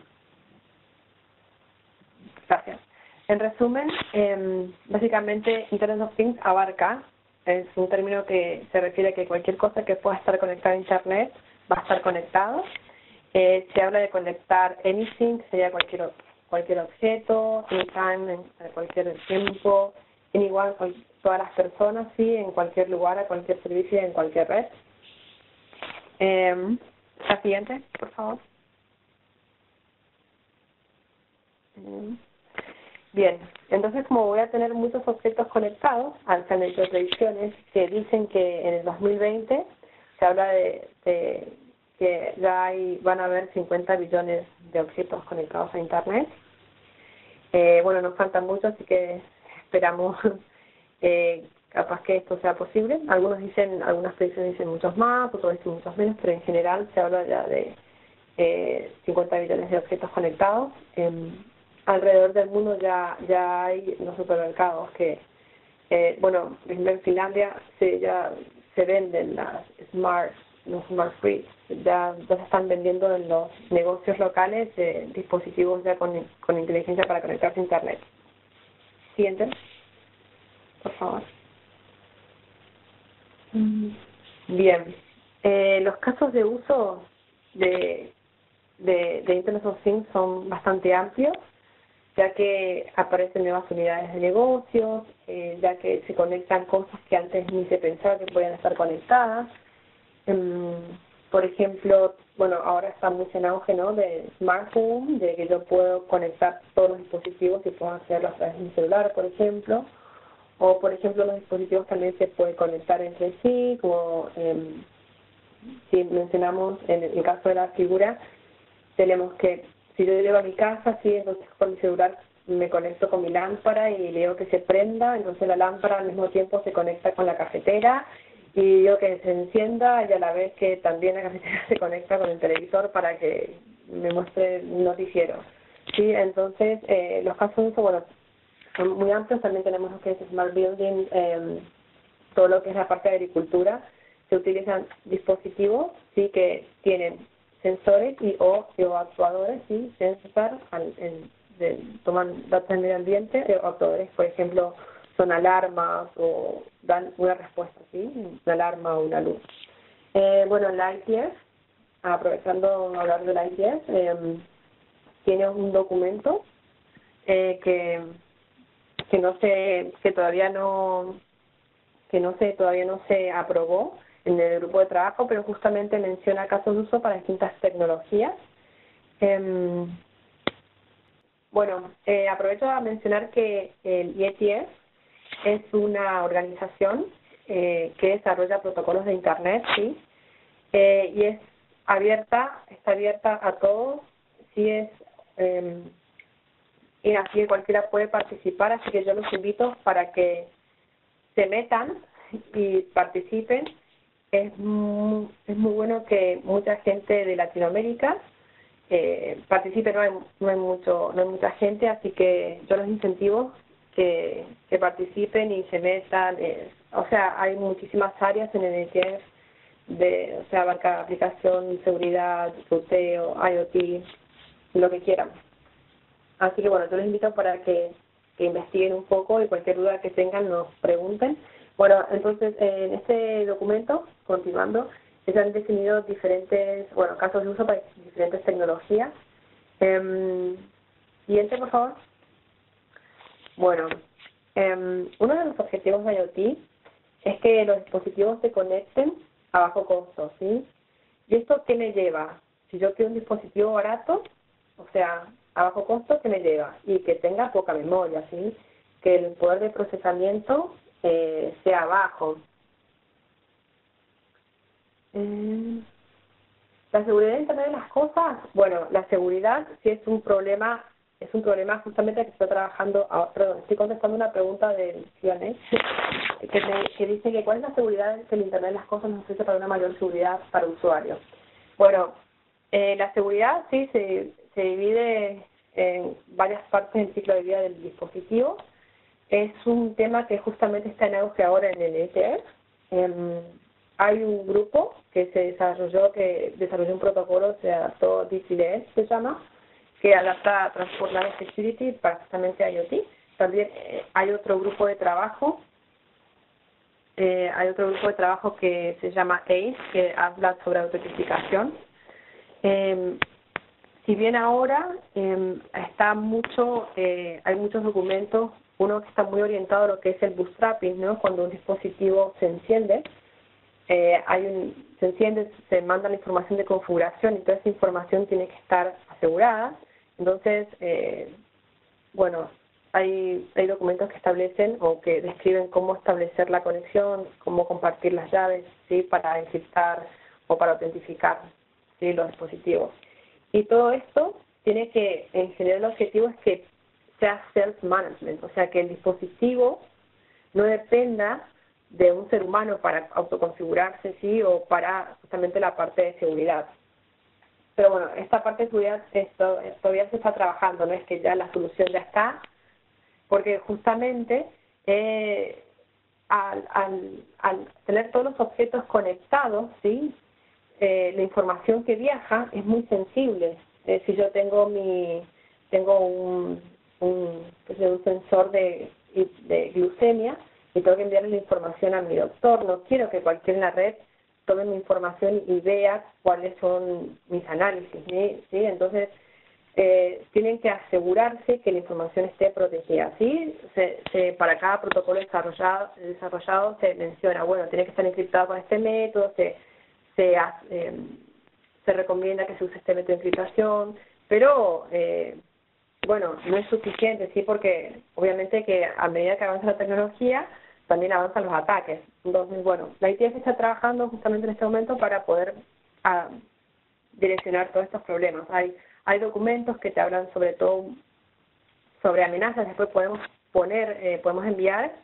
Gracias. En resumen, eh, básicamente Internet of Things abarca, es un término que se refiere a que cualquier cosa que pueda estar conectada a Internet va a estar conectado. Eh, se habla de conectar anything, sería cualquier cualquier objeto, anytime, en cualquier tiempo, en igual con todas las personas, sí, en cualquier lugar, a cualquier servicio, en cualquier red. Eh, la siguiente, por favor. Eh, Bien, entonces como voy a tener muchos objetos conectados, han hecho predicciones que dicen que en el dos mil veinte se habla de, de que ya hay, van a haber cincuenta billones de objetos conectados a Internet. Eh, bueno, nos faltan muchos, así que esperamos eh, capaz que esto sea posible. Algunos dicen, algunas predicciones dicen muchos más, otros dicen muchos menos, pero en general se habla ya de eh, cincuenta billones de objetos conectados. Eh, alrededor del mundo ya ya hay los supermercados que, eh, bueno, por ejemplo en Finlandia se ya se venden las smart, los smart fridge, ya, ya se están vendiendo en los negocios locales de dispositivos ya con, con inteligencia para conectarse a Internet. Siguiente, por favor. Bien, eh, los casos de uso de, de, de Internet of Things son bastante amplios, ya que aparecen nuevas unidades de negocios, eh, ya que se conectan cosas que antes ni se pensaba que podían estar conectadas. Um, por ejemplo, bueno, ahora está muy en auge, ¿no?, de Smart Home, de que yo puedo conectar todos los dispositivos y puedo hacerlo a través de mi celular, por ejemplo. O, por ejemplo, los dispositivos también se pueden conectar entre sí, como eh, si mencionamos en el caso de la figura, tenemos que, si yo llego a mi casa, sí, entonces con mi celular me conecto con mi lámpara y le digo que se prenda, entonces la lámpara al mismo tiempo se conecta con la cafetera y digo que se encienda y a la vez que también la cafetera se conecta con el televisor para que me muestre el noticiero. Sí, entonces eh, los casos de uso, bueno, son muy amplios. También tenemos lo que es Smart Building, eh, todo lo que es la parte de agricultura. Se utilizan dispositivos, sí, que tienen sensores y o, y o actuadores, sí, sensor, al, en, de, toman datos del medio ambiente, o actuadores, por ejemplo, son alarmas o dan una respuesta, sí, una alarma o una luz. Eh, bueno, la I T F, aprovechando hablar de la I T F, eh, tiene un documento eh, que que no se que todavía no que no se todavía no se aprobó, en el grupo de trabajo, pero justamente menciona casos de uso para distintas tecnologías. Eh, bueno, eh, aprovecho a mencionar que el I E T F es una organización eh, que desarrolla protocolos de Internet, ¿sí? Eh, y es abierta, está abierta a todos, sí es, eh, y así que cualquiera puede participar, así que yo los invito para que se metan y participen. Es muy, es muy bueno que mucha gente de Latinoamérica eh, participe, no hay, no hay mucho, no hay mucha gente, así que yo los incentivo que, que participen y se metan. Eh, o sea, hay muchísimas áreas en el I E T F, de, o sea, abarca aplicación, seguridad, ruteo, IoT, lo que quieran. Así que bueno, yo les invito para que, que investiguen un poco y cualquier duda que tengan nos pregunten. Bueno, entonces en este documento, continuando, se han definido diferentes, bueno, casos de uso para diferentes tecnologías. Eh, siguiente, por favor. Bueno, eh, uno de los objetivos de IoT es que los dispositivos se conecten a bajo costo, ¿sí? ¿Y esto qué me lleva? Si yo quiero un dispositivo barato, o sea, a bajo costo, ¿qué me lleva? Y que tenga poca memoria, ¿sí? Que el poder de procesamiento eh, sea bajo. Eh, la seguridad de Internet de las cosas, bueno, la seguridad sí es un problema, es un problema justamente que estoy trabajando, ah, perdón, estoy contestando una pregunta del Q and A que, me, que dice que cuál es la seguridad que el Internet de las cosas nos ofrece para una mayor seguridad para usuarios. Bueno, eh, la seguridad sí se, se divide en varias partes del ciclo de vida del dispositivo. Es un tema que justamente está en auge ahora en el I E T F. Eh, hay un grupo que se desarrolló, que desarrolló un protocolo, se adaptó D C D S, se llama, que adapta Transport Layer Security para justamente IoT. También eh, hay otro grupo de trabajo, eh, hay otro grupo de trabajo que se llama A C E, que habla sobre autentificación. Eh, si bien ahora eh, está mucho, eh, hay muchos documentos, uno que está muy orientado a lo que es el bootstrapping, ¿no? Cuando un dispositivo se enciende, eh, hay un, se enciende, se manda la información de configuración y toda esa información tiene que estar asegurada. Entonces, eh, bueno, hay, hay documentos que establecen o que describen cómo establecer la conexión, cómo compartir las llaves, ¿sí? Para encriptar o para autentificar, ¿sí? Los dispositivos. Y todo esto tiene que, en general, el objetivo es que sea self-management, o sea, que el dispositivo no dependa de un ser humano para autoconfigurarse, ¿sí? O para justamente la parte de seguridad. Pero bueno, esta parte de seguridad esto, todavía se está trabajando, no es que ya la solución ya está, porque justamente eh, al, al, al tener todos los objetos conectados, ¿sí? Eh, la información que viaja es muy sensible. Eh, si yo tengo mi tengo un, un, pues, un sensor de, de glucemia y tengo que enviarle la información a mi doctor, no quiero que cualquiera en la red tome mi información y vea cuáles son mis análisis, ¿sí? ¿Sí? Entonces, eh, tienen que asegurarse que la información esté protegida, ¿sí? Se, se, para cada protocolo desarrollado, desarrollado se menciona, bueno, tiene que estar encriptado con este método, se, se, eh, se recomienda que se use este método de encriptación, pero, eh, bueno, no es suficiente, ¿sí? Porque obviamente que a medida que avanza la tecnología, también avanzan los ataques. Entonces, bueno, la I T F está trabajando justamente en este momento para poder a, direccionar todos estos problemas. Hay hay documentos que te hablan sobre todo sobre amenazas, después podemos poner, eh, podemos enviar,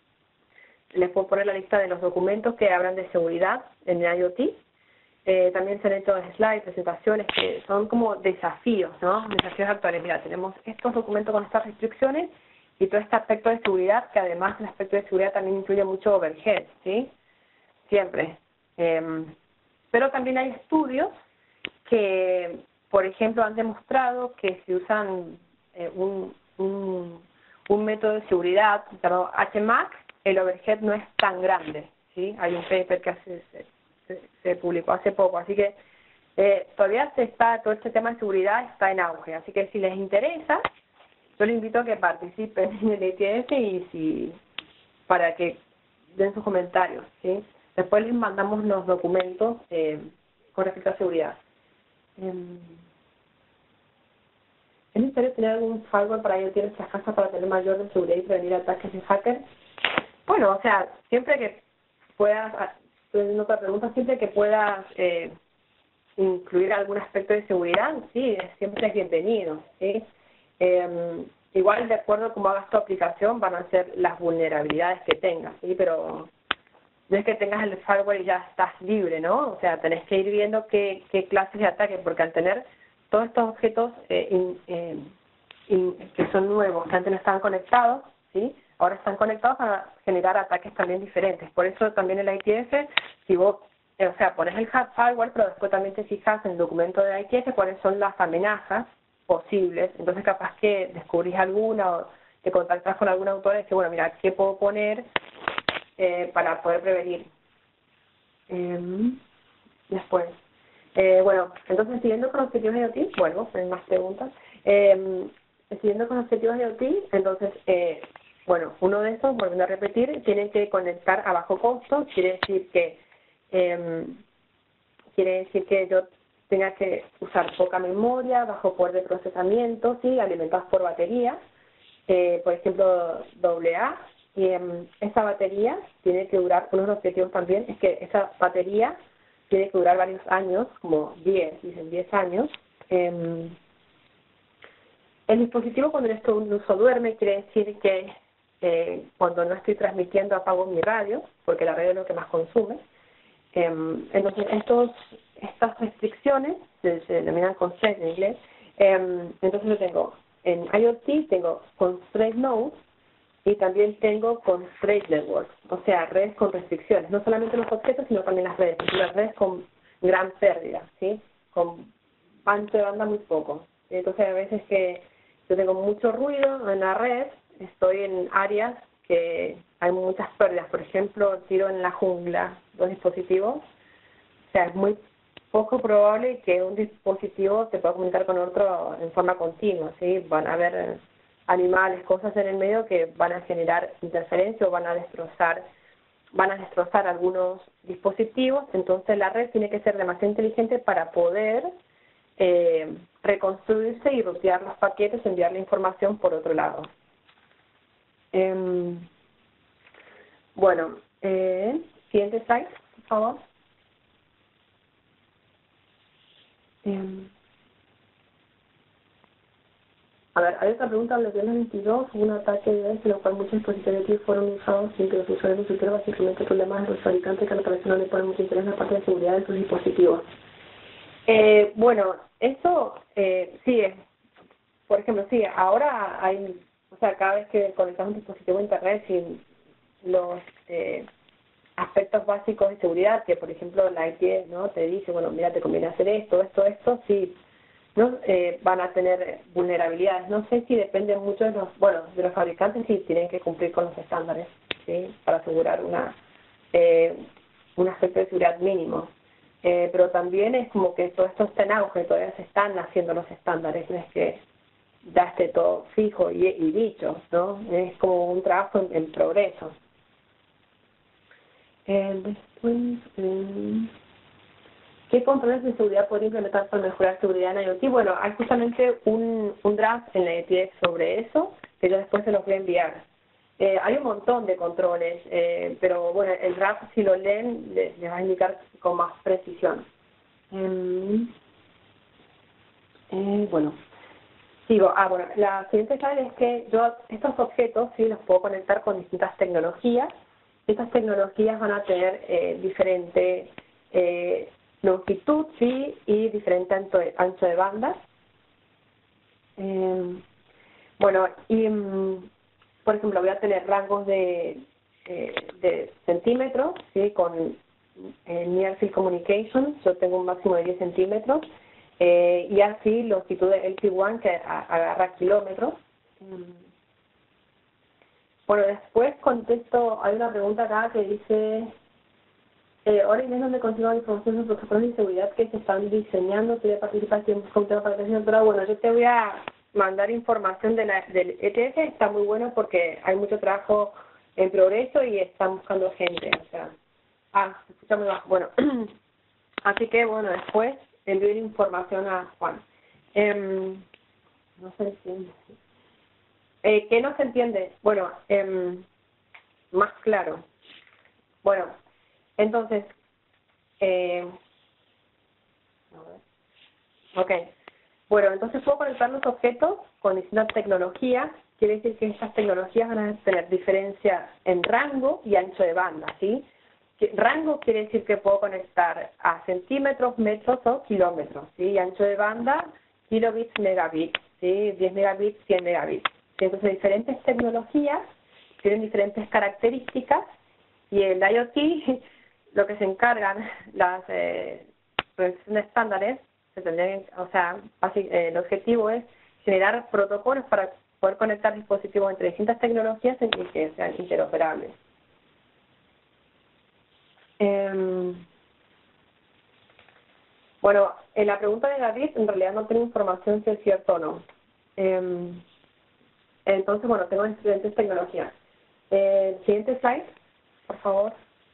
les puedo poner la lista de los documentos que hablan de seguridad en el IoT. Eh, también se han hecho slides, presentaciones que son como desafíos, ¿no? Desafíos actuales. Mira, tenemos estos documentos con estas restricciones y todo este aspecto de seguridad, que además el aspecto de seguridad también incluye mucho overhead, ¿sí? Siempre. Eh, pero también hay estudios que, por ejemplo, han demostrado que si usan eh, un, un, un método de seguridad llamado H M A C, el overhead no es tan grande, ¿sí? Hay un paper que hace, se, se, se publicó hace poco, así que eh, todavía se está, todo este tema de seguridad está en auge, así que si les interesa, yo les invito a que participen en el I T F y si, para que den sus comentarios, ¿sí? después les mandamos los documentos eh, con respecto a seguridad. Eh, ¿Es necesario tener algún firewall para IoT en nuestras casas para tener mayor de seguridad y prevenir ataques de hackers? Bueno, o sea, siempre que puedas, en otra pregunta, siempre que puedas eh, incluir algún aspecto de seguridad, sí, siempre es bienvenido, ¿sí? Eh, igual, de acuerdo a cómo hagas tu aplicación, van a ser las vulnerabilidades que tengas, ¿sí? Pero no es que tengas el firewall y ya estás libre, ¿no? O sea, tenés que ir viendo qué, qué clases de ataques, porque al tener todos estos objetos eh, in, eh, in, que son nuevos, que antes no estaban conectados, ¿sí? Ahora están conectados para generar ataques también diferentes. Por eso también el I T F, si vos, eh, o sea, pones el firewall, pero después también te fijas en el documento de I T F cuáles son las amenazas posibles. Entonces capaz que descubrís alguna o te contactas con algún autor y dices, bueno, mira, ¿qué puedo poner eh, para poder prevenir? Eh, después. Eh, bueno, entonces siguiendo con objetivos de IoT, bueno, hay más preguntas. Eh, siguiendo con objetivos de IoT, entonces, eh, bueno, uno de estos, volviendo a repetir, tienen que conectar a bajo costo, quiere decir que eh, quiere decir que yo tenga que usar poca memoria, bajo poder de procesamiento, sí, alimentados por batería, eh, por ejemplo, doble A, y eh, esa batería tiene que durar, uno de los objetivos también es que esa batería tiene que durar varios años, como diez, dicen diez años. Eh, el dispositivo cuando en esto un uso duerme quiere decir que eh, cuando no estoy transmitiendo apago mi radio, porque la radio es lo que más consume. Eh, entonces estos estas restricciones se, se denominan constraints en inglés. Eh, entonces yo tengo en IoT tengo constraint nodes y también tengo constraint networks, o sea, redes con restricciones, no solamente los objetos, sino también las redes, las redes con gran pérdida, ¿sí? Con ancho de banda muy poco. Entonces, a veces que yo tengo mucho ruido en la red, estoy en áreas que hay muchas pérdidas, por ejemplo, tiro en la jungla dos dispositivos, o sea, es muy poco probable que un dispositivo se pueda comunicar con otro en forma continua, ¿sí? Van a haber animales, cosas en el medio que van a generar interferencia o van a destrozar van a destrozar algunos dispositivos. Entonces la red tiene que ser demasiado inteligente para poder eh, reconstruirse y rutear los paquetes, enviar la información por otro lado. Eh, bueno, eh, siguiente slide, por favor. Eh, A ver, hay otra pregunta. En el viernes veintidós hubo un ataque de en lo cual muchos dispositivos de fueron usados sin que los usuarios supieran, básicamente problemas de los fabricantes que a la operación no le ponen mucho interés en la parte de seguridad de sus dispositivos. Eh, bueno, eso eh, sí es. Por ejemplo, sí, ahora hay, o sea, cada vez que conectas un dispositivo a internet sin los eh, aspectos básicos de seguridad, que por ejemplo la I T, ¿no?, te dice, bueno, mira, te conviene hacer esto, esto, esto, sí, no eh, van a tener vulnerabilidades. No sé si depende mucho de los, bueno, de los fabricantes, si tienen que cumplir con los estándares, ¿sí?, para asegurar una eh, un aspecto de seguridad mínimo. Eh, pero también es como que todo esto está en auge, todavía se están haciendo los estándares, no es que ya esté todo fijo y, y dicho, ¿no? Es como un trabajo en, en progreso. Eh, después, eh, ¿qué controles de seguridad podría implementar para mejorar seguridad en IoT? Bueno, hay justamente un, un draft en la I T F sobre eso, que yo después se los voy a enviar. Eh, hay un montón de controles, eh, pero bueno, el draft, si lo leen, les, les va a indicar con más precisión. Eh, eh, bueno, sigo. Ah, bueno, la siguiente slide es que yo estos objetos sí los puedo conectar con distintas tecnologías. Estas tecnologías van a tener eh, diferente eh, longitud, sí, y diferente ancho de, ancho de banda. Eh, bueno, y mm, por ejemplo, voy a tener rangos de, eh, de centímetros, sí, con eh, Near Field Communication. Yo tengo un máximo de diez centímetros. Eh, y así longitud de L P uno que a, agarra kilómetros. Mm. Bueno, después contesto, hay una pregunta acá que dice, eh, ahora es donde consigo la información sobre protocolos de seguridad que se están diseñando, quería participar en un comité para la doctora. Bueno, yo te voy a mandar información de la, del E T F, está muy bueno porque hay mucho trabajo en progreso y están buscando gente, o sea, Ah, se escucha muy bajo. Bueno, así que bueno, después envío la información a Juan. Eh, no sé si... Eh, ¿Qué no se entiende? Bueno, eh, más claro. Bueno, entonces, eh, a ver. Ok. Bueno, entonces puedo conectar los objetos con distintas tecnologías. Quiere decir que estas tecnologías van a tener diferencia en rango y ancho de banda, ¿sí? Que rango quiere decir que puedo conectar a centímetros, metros o kilómetros, ¿sí? Y ancho de banda, kilobits, megabits, ¿sí? diez megabits, cien megabits. Entonces, diferentes tecnologías tienen diferentes características y el IoT, lo que se encargan, las eh, revisiones estándares, se tendrían, o sea, así, eh, el objetivo es generar protocolos para poder conectar dispositivos entre distintas tecnologías y que sean interoperables. Eh, bueno, en la pregunta de David, en realidad no tengo información si es cierto o no. Eh, entonces, bueno, tengo diferentes tecnologías. Eh, siguiente slide, por favor.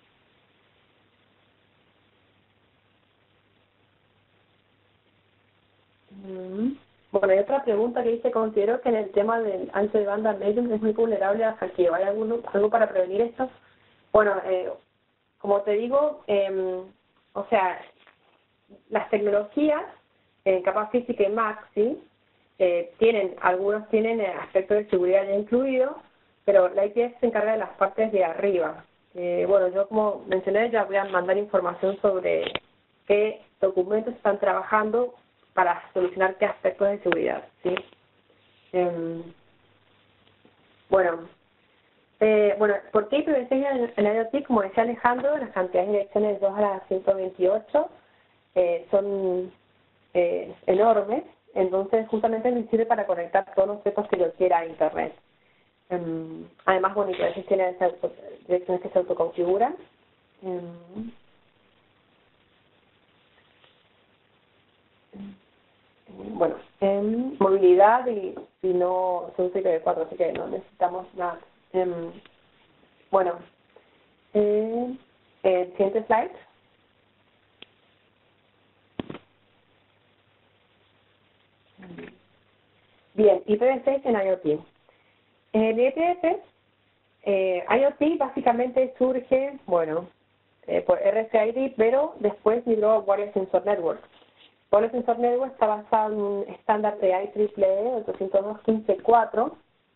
Mm. Bueno, hay otra pregunta que dice, considero que en el tema del ancho de banda medium es muy vulnerable a hackeo. ¿Hay alguno, algo para prevenir esto? Bueno, eh, como te digo, eh, o sea, las tecnologías, en capa física y Mac, ¿sí? Eh, tienen, algunos tienen aspectos de seguridad ya incluidos, pero la I P S se encarga de las partes de arriba. Eh, bueno, yo como mencioné, ya voy a mandar información sobre qué documentos están trabajando para solucionar qué aspectos de seguridad, ¿sí? Eh, bueno, eh, bueno, ¿por qué I P v seis en, en IoT? Como decía Alejandro, las cantidades de direcciones de dos a la ciento veintiocho eh, son eh, enormes, entonces justamente me sirve para conectar todos los objetos que yo quiera a Internet. Um, además, bueno, y a veces tiene esas direcciones que se autoconfiguran. Um, bueno, en movilidad y, y no son I P v cuatro, así que no necesitamos nada. Um, bueno, eh, eh, siguiente slide. Bien, I P v seis en IoT. El I P F, eh, IoT básicamente surge, bueno, eh, por R F I D, pero después migró a Wireless Sensor Network. Wireless Sensor Network está basado en un estándar de I triple E ochocientos dos punto quince punto cuatro.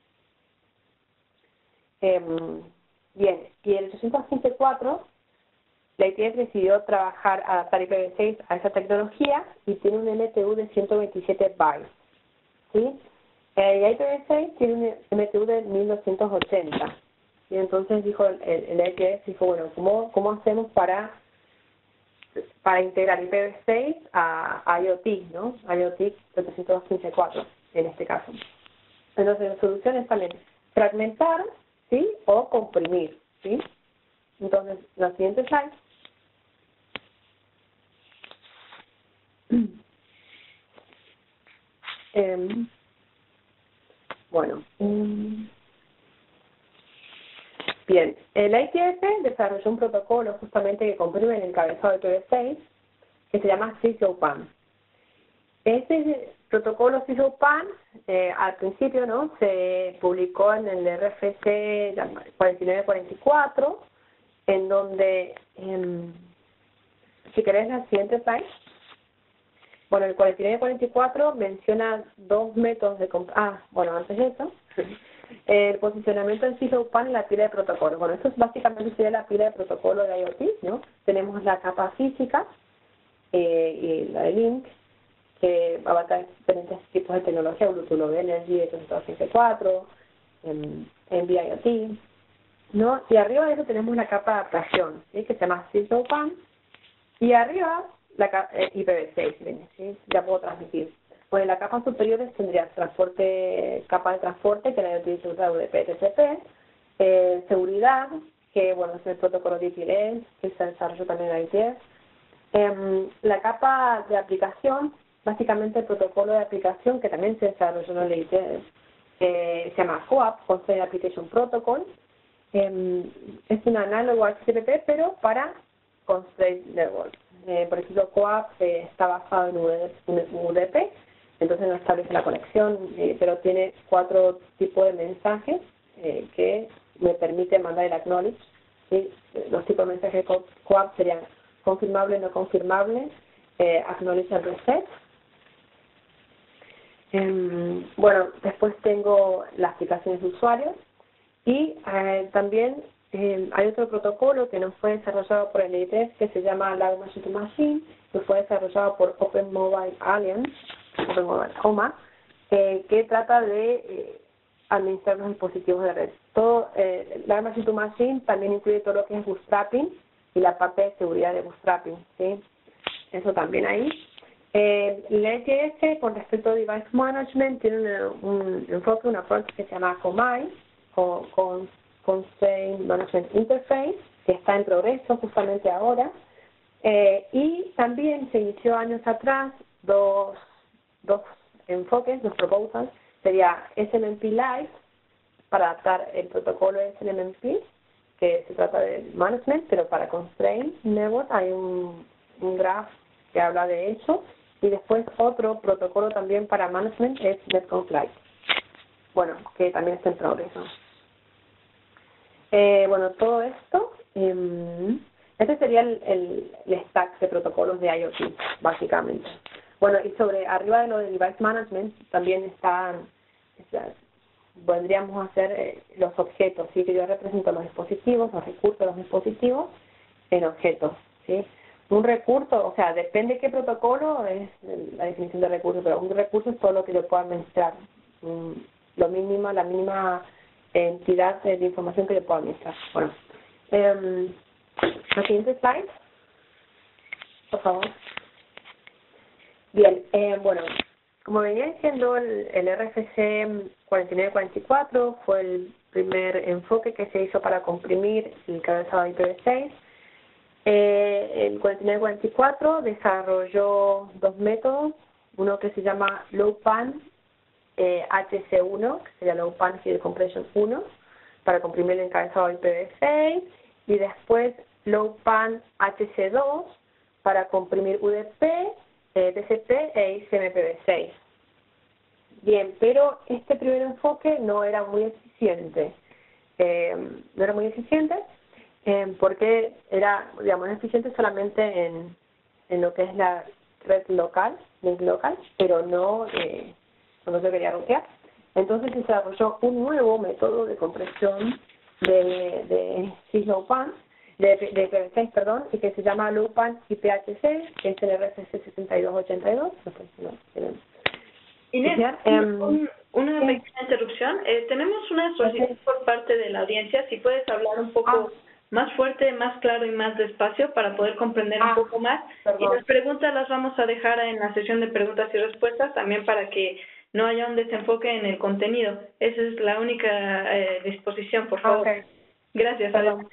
Eh, bien, y el ochocientos quince punto cuatro, la I T F decidió trabajar, adaptar I P v seis a esa tecnología y tiene un M T U de ciento veintisiete bytes, ¿sí? El I P v seis tiene un M T U de mil doscientos ochenta. Y entonces dijo el, el, el I P F, dijo, bueno, ¿cómo, cómo hacemos para para integrar I P v seis a, a IoT, ¿no? IoT ochocientos dos punto quince punto cuatro, en este caso. Entonces, las soluciones también fragmentar, ¿sí? O comprimir, ¿sí? Entonces, la siguiente slide. Eh, bueno, um, bien, el I T F desarrolló un protocolo justamente que comprime el encabezado de I P v seis que se llama SysOpan. Este protocolo SysOpan eh, al principio, ¿no?, se publicó en el R F C cuarenta y nueve cuarenta y cuatro, en donde, eh, si querés la siguiente slide. Bueno, el cuarenta y nueve cuarenta y cuatro menciona dos métodos de... Ah, bueno, antes de eso, el posicionamiento del SysOpan en la pila de protocolo. Bueno, esto es básicamente sería la pila de protocolo de IoT, ¿no? Tenemos la capa física eh, y la de link, que abarca diferentes tipos de tecnología, Bluetooth Low Energy, ochocientos quince punto cuatro, en, en IoT, ¿no? Y arriba de eso tenemos la capa de adaptación, ¿sí?, que se llama SysOpan, y arriba la eh, I P v seis, ¿sí? Ya puedo transmitir. Pues en la capa superior tendría transporte, capa de transporte, que la utiliza U D P, T C P, eh, seguridad, que bueno, es el protocolo D P L S, que se desarrolló también en I T F. Eh, la capa de aplicación, básicamente el protocolo de aplicación, que también se desarrolló en el I T F, eh, se llama C O A P, Constraint Application Protocol. Eh, es un análogo a H T T P, pero para Constraint Network. Eh, por ejemplo, CoAP eh, está basado en U D P, entonces no establece la conexión, eh, pero tiene cuatro tipos de mensajes eh, que me permite mandar el acknowledge. ¿Sí? Los tipos de mensajes de CoAP serían confirmable, no confirmable, eh, acknowledge and reset. Eh, bueno, después tengo las aplicaciones de usuarios y eh, también eh, hay otro protocolo que no fue desarrollado por el I T F que se llama Live Machine to Machine, que fue desarrollado por Open Mobile Alliance, Open Mobile O M A, eh, que trata de eh, administrar los dispositivos de red. Todo eh, Live Machine to Machine también incluye todo lo que es bootstrapping y la parte de seguridad de bootstrapping, ¿sí? Eso también ahí. Eh, el E T S, con respecto a Device Management, tiene una, un enfoque, un approach que se llama COMAI, con, con Constraint Management Interface, que está en progreso justamente ahora. Eh, y también se inició años atrás dos, dos enfoques, dos proposals. Sería S N M P Lite, para adaptar el protocolo S N M P, que se trata de management, pero para Constraint Network hay un, un graph que habla de eso. Y después otro protocolo también para management es NetConf Lite, bueno, que también está en progreso. Eh, bueno, todo esto, eh, este sería el, el, el stack de protocolos de IoT, básicamente. Bueno, y sobre arriba de lo de Device Management también están, podríamos hacer eh, los objetos, ¿sí? Que yo represento los dispositivos, los recursos de los dispositivos en objetos, ¿sí? Un recurso, o sea, depende de qué protocolo es la definición de recurso, pero un recurso es todo lo que yo pueda administrar, um, lo mínima, la mínima entidad de, de información que yo pueda administrar. Bueno, eh, la siguiente slide, por favor. Bien, eh, bueno, como venía diciendo, el, el R F C cuarenta y nueve cuarenta y cuatro fue el primer enfoque que se hizo para comprimir el cabezado de I P v seis. Eh, el cuarenta y nueve cuarenta y cuatro desarrolló dos métodos, uno que se llama Low Pan eh, H C uno, que sería Low Pan Header Compression uno, para comprimir el encabezado I P v seis, y después Low Pan H C dos para comprimir U D P, eh, T C P e I C M P v seis. Bien, pero este primer enfoque no era muy eficiente, eh, no era muy eficiente. Eh, porque era, digamos, eficiente solamente en, en lo que es la red local, link local, pero no eh, cuando se quería rutear. Entonces se desarrolló un nuevo método de compresión de, de SysLowPan, de, de I P v seis, perdón, y que se llama LowPan I P H C, que es el R F C sesenta y dos ochenta y dos. Inés, um, un, una sí. pequeña interrupción. Eh, tenemos una solicitud por parte de la audiencia, si puedes hablar un poco... Ah. más fuerte, más claro y más despacio para poder comprender ah, un poco más. Perdón. Y las preguntas las vamos a dejar en la sesión de preguntas y respuestas también para que no haya un desenfoque en el contenido. Esa es la única eh, disposición, por favor. Okay. Gracias.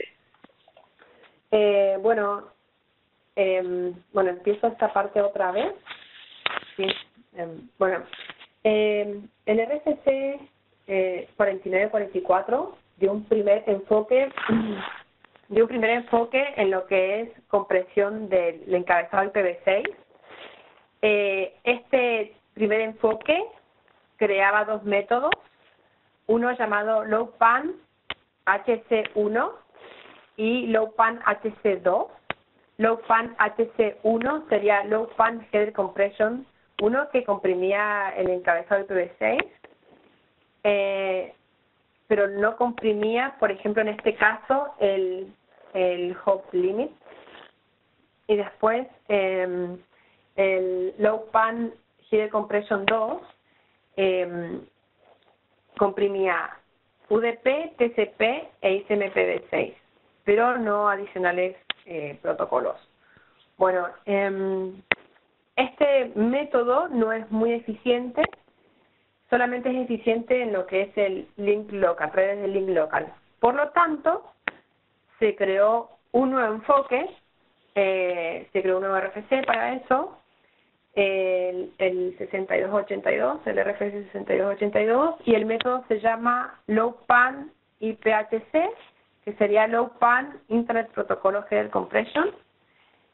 Eh, bueno, eh, bueno, empiezo esta parte otra vez. Sí. Eh, bueno, eh, el R F C eh, cuarenta y nueve cuarenta y cuatro dio un primer enfoque dio un primer enfoque en lo que es compresión del encabezado I P v seis. Eh, este primer enfoque creaba dos métodos, uno llamado LowPan H C uno y LowPan H C dos. LowPan H C uno sería LowPan Header Compression uno, que comprimía el encabezado I P v seis, eh, pero no comprimía, por ejemplo, en este caso, el el hop limit. Y después eh, el Low Pan Header Compression dos eh, comprimía U D P, T C P e I C M P v seis, pero no adicionales eh, protocolos. Bueno, eh, este método no es muy eficiente, solamente es eficiente en lo que es el link local, redes de link local. Por lo tanto, se creó un nuevo enfoque, eh, se creó un nuevo R F C para eso, el, el sesenta y dos ochenta y dos, el R F C sesenta y dos ochenta y dos, y el método se llama LowPan I P H C, que sería LowPan Internet Protocol Header Compression,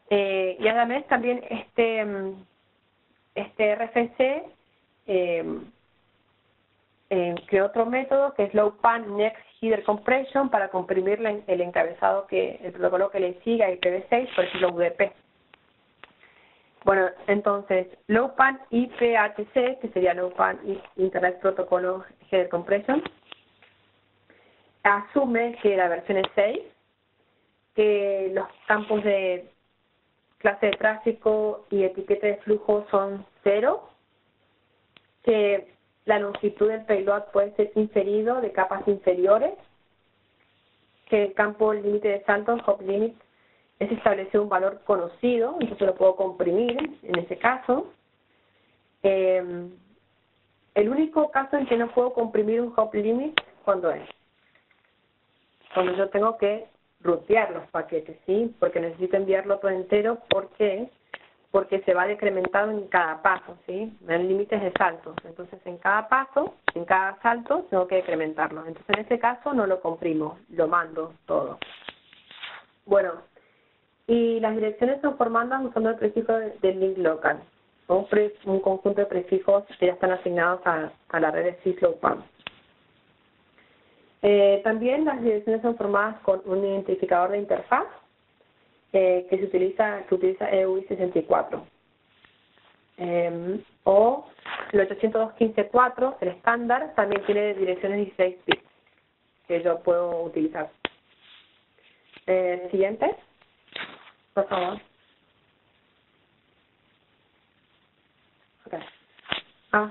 Eh, y a la vez también este, este R F C eh, eh, creó otro método que es Low Pan Next Header Compression para comprimir la, el encabezado, que el protocolo que le siga I P v seis, por ejemplo U D P. Bueno, entonces, Low Pan I P H C, que sería Low Pan Internet Protocol Header Compression, asume que la versión es seis, que los campos de clase de tráfico y etiqueta de flujo son cero, que la longitud del payload puede ser inferido de capas inferiores, que el campo límite de saltos, hop limit, es establecer un valor conocido, entonces lo puedo comprimir en ese caso. Eh, el único caso en que no puedo comprimir un hop limit, ¿cuándo es? Cuando yo tengo que rutear los paquetes, ¿sí? Porque necesito enviarlo todo entero. ¿Por qué? Porque se va decrementando en cada paso, ¿sí? En límites de saltos. Entonces, en cada paso, en cada salto, tengo que decrementarlo. Entonces, en ese caso, no lo comprimo, lo mando todo. Bueno, y las direcciones son formadas usando el prefijo del link local, un, pre, un conjunto de prefijos que ya están asignados a, a la red de syslowpan. Eh, también las direcciones son formadas con un identificador de interfaz eh, que se utiliza que utiliza E U I sesenta y cuatro. Eh, o el ochocientos dos punto quince punto cuatro, el estándar, también tiene direcciones dieciséis bits que yo puedo utilizar. Eh, siguiente, por favor. Okay. Ah.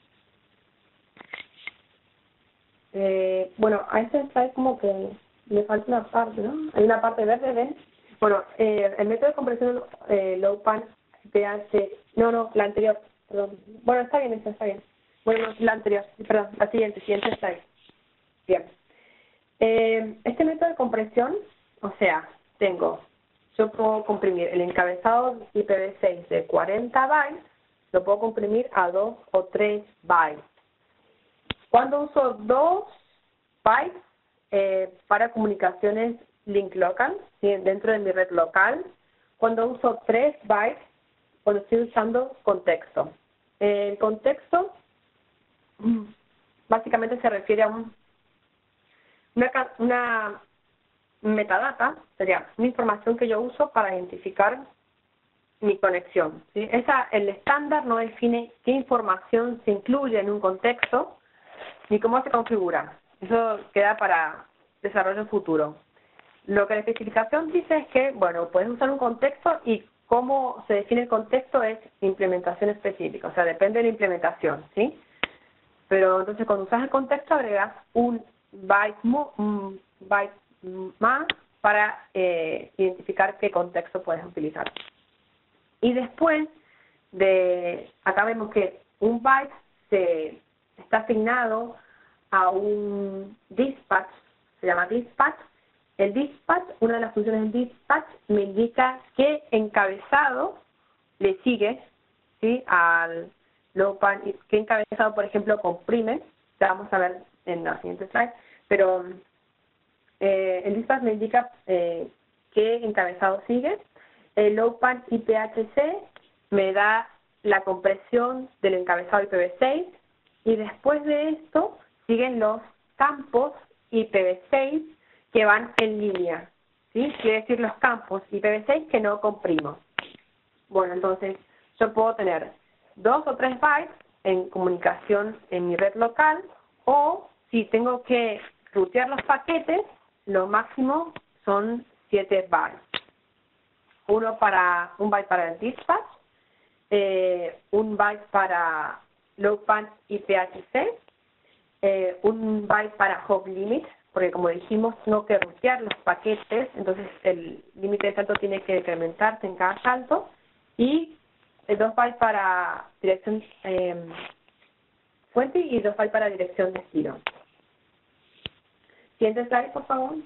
Eh, bueno, a ese slide como que le falta una parte, ¿no? Hay una parte verde, ¿ven? Bueno, eh, el método de compresión eh, Low Pan P H, no, no, la anterior, perdón. Bueno, está bien, está, está bien. Bueno, no, la anterior, perdón, la siguiente, siguiente slide. Bien. Eh, este método de compresión, o sea, tengo, yo puedo comprimir el encabezado I P v seis de cuarenta bytes, lo puedo comprimir a dos o tres bytes. Cuando uso dos bytes eh, para comunicaciones link local, ¿sí? Dentro de mi red local, cuando uso tres bytes, cuando estoy usando contexto. El contexto básicamente se refiere a un, una, una metadata, sería una información que yo uso para identificar mi conexión, ¿sí? Esa, el estándar no define qué información se incluye en un contexto, ni cómo se configura. Eso queda para desarrollo futuro. Lo que la especificación dice es que, bueno, puedes usar un contexto y cómo se define el contexto es implementación específica, o sea, depende de la implementación, ¿sí? Pero entonces cuando usas el contexto agregas un byte, un byte más para eh, identificar qué contexto puedes utilizar. Y después de, acá vemos que un byte se está asignado a un dispatch, se llama dispatch. El dispatch, una de las funciones del dispatch me indica qué encabezado le sigue, ¿sí? Al low pan, qué encabezado, por ejemplo, comprime, ya vamos a ver en la siguiente slide, pero eh, el dispatch me indica eh, qué encabezado sigue. El low pan I P H C me da la compresión del encabezado I P v seis, y después de esto siguen los campos I P v seis que van en línea, ¿sí? Quiere decir los campos I P v seis que no comprimo. Bueno, entonces yo puedo tener dos o tres bytes en comunicación en mi red local, o si tengo que rutear los paquetes, lo máximo son siete bytes. Uno para un byte para el dispatch, eh, un byte para low pan I P H C, eh, un byte para hop limit, porque como dijimos, tengo que rutear los paquetes, entonces el límite de salto tiene que decrementarse en cada salto, y dos bytes para dirección eh, fuente y dos bytes para dirección destino. Siguiente slide, por favor.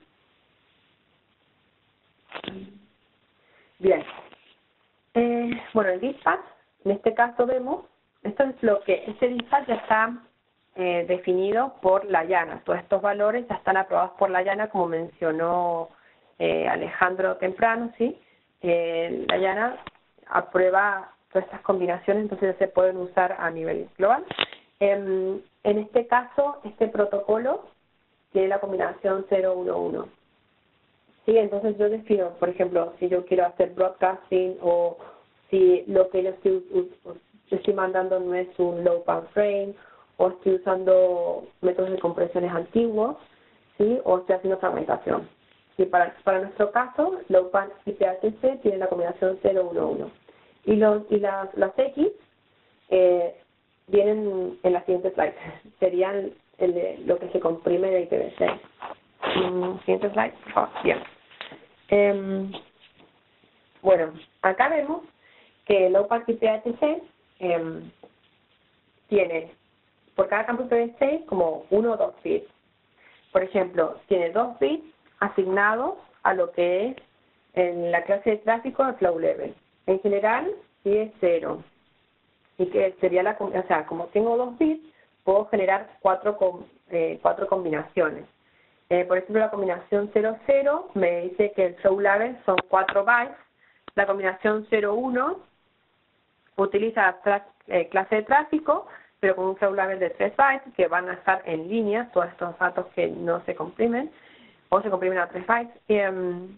Bien. Eh, bueno, el dispatch, en este caso vemos, esto es lo que, este dispatch ya está eh, definido por la llana. Todos estos valores ya están aprobados por la llana, como mencionó eh, Alejandro temprano, ¿sí? eh, la Yana aprueba todas estas combinaciones, entonces se pueden usar a nivel global. En, en este caso, este protocolo tiene la combinación cero uno uno. Sí, entonces yo defino, por ejemplo, si yo quiero hacer broadcasting o si lo que yo estoy, yo estoy mandando no es un low pan frame o estoy usando métodos de compresiones antiguos, sí, o estoy haciendo fragmentación. Sí, para, para nuestro caso, low pan y P H C tienen la combinación cero uno uno. Y, los, y las, las X eh, vienen en la siguiente slide. Serían el de, lo que se comprime de I P v seis. Mm, siguiente slide, por favor. Bien. Eh, bueno, acá vemos que low pass y P H C eh, tiene por cada campo I P v seis como uno o dos bits. Por ejemplo, tiene dos bits asignados a lo que es en la clase de tráfico de flow level. En general, sí es cero. Y que sería la, o sea, como tengo dos bits, puedo generar cuatro, com, eh, cuatro combinaciones. Eh, por ejemplo, la combinación cero cero me dice que el flow level son cuatro bytes. La combinación cero uno utiliza la eh, clase de tráfico, pero con un flow level de tres bytes, que van a estar en línea, todos estos datos que no se comprimen, o se comprimen a tres bytes. Eh,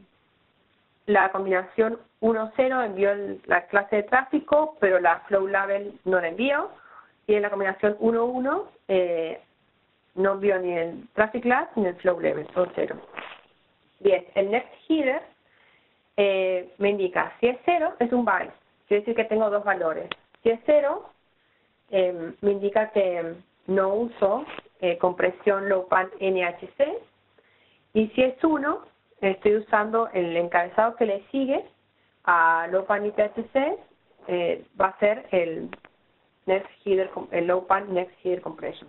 la combinación uno cero envió el, la clase de tráfico, pero la flow level no la envió. Y en la combinación uno uno, eh, no envió ni el traffic class ni el flow level, son cero. Bien, el next header eh, me indica, si es cero, es un byte. Quiere decir que tengo dos valores. Si es cero, eh, me indica que no uso eh, compresión low pan N H C. Y si es uno, estoy usando el encabezado que le sigue a low pan y P H C, eh, va a ser el next header, el low pan next header compression.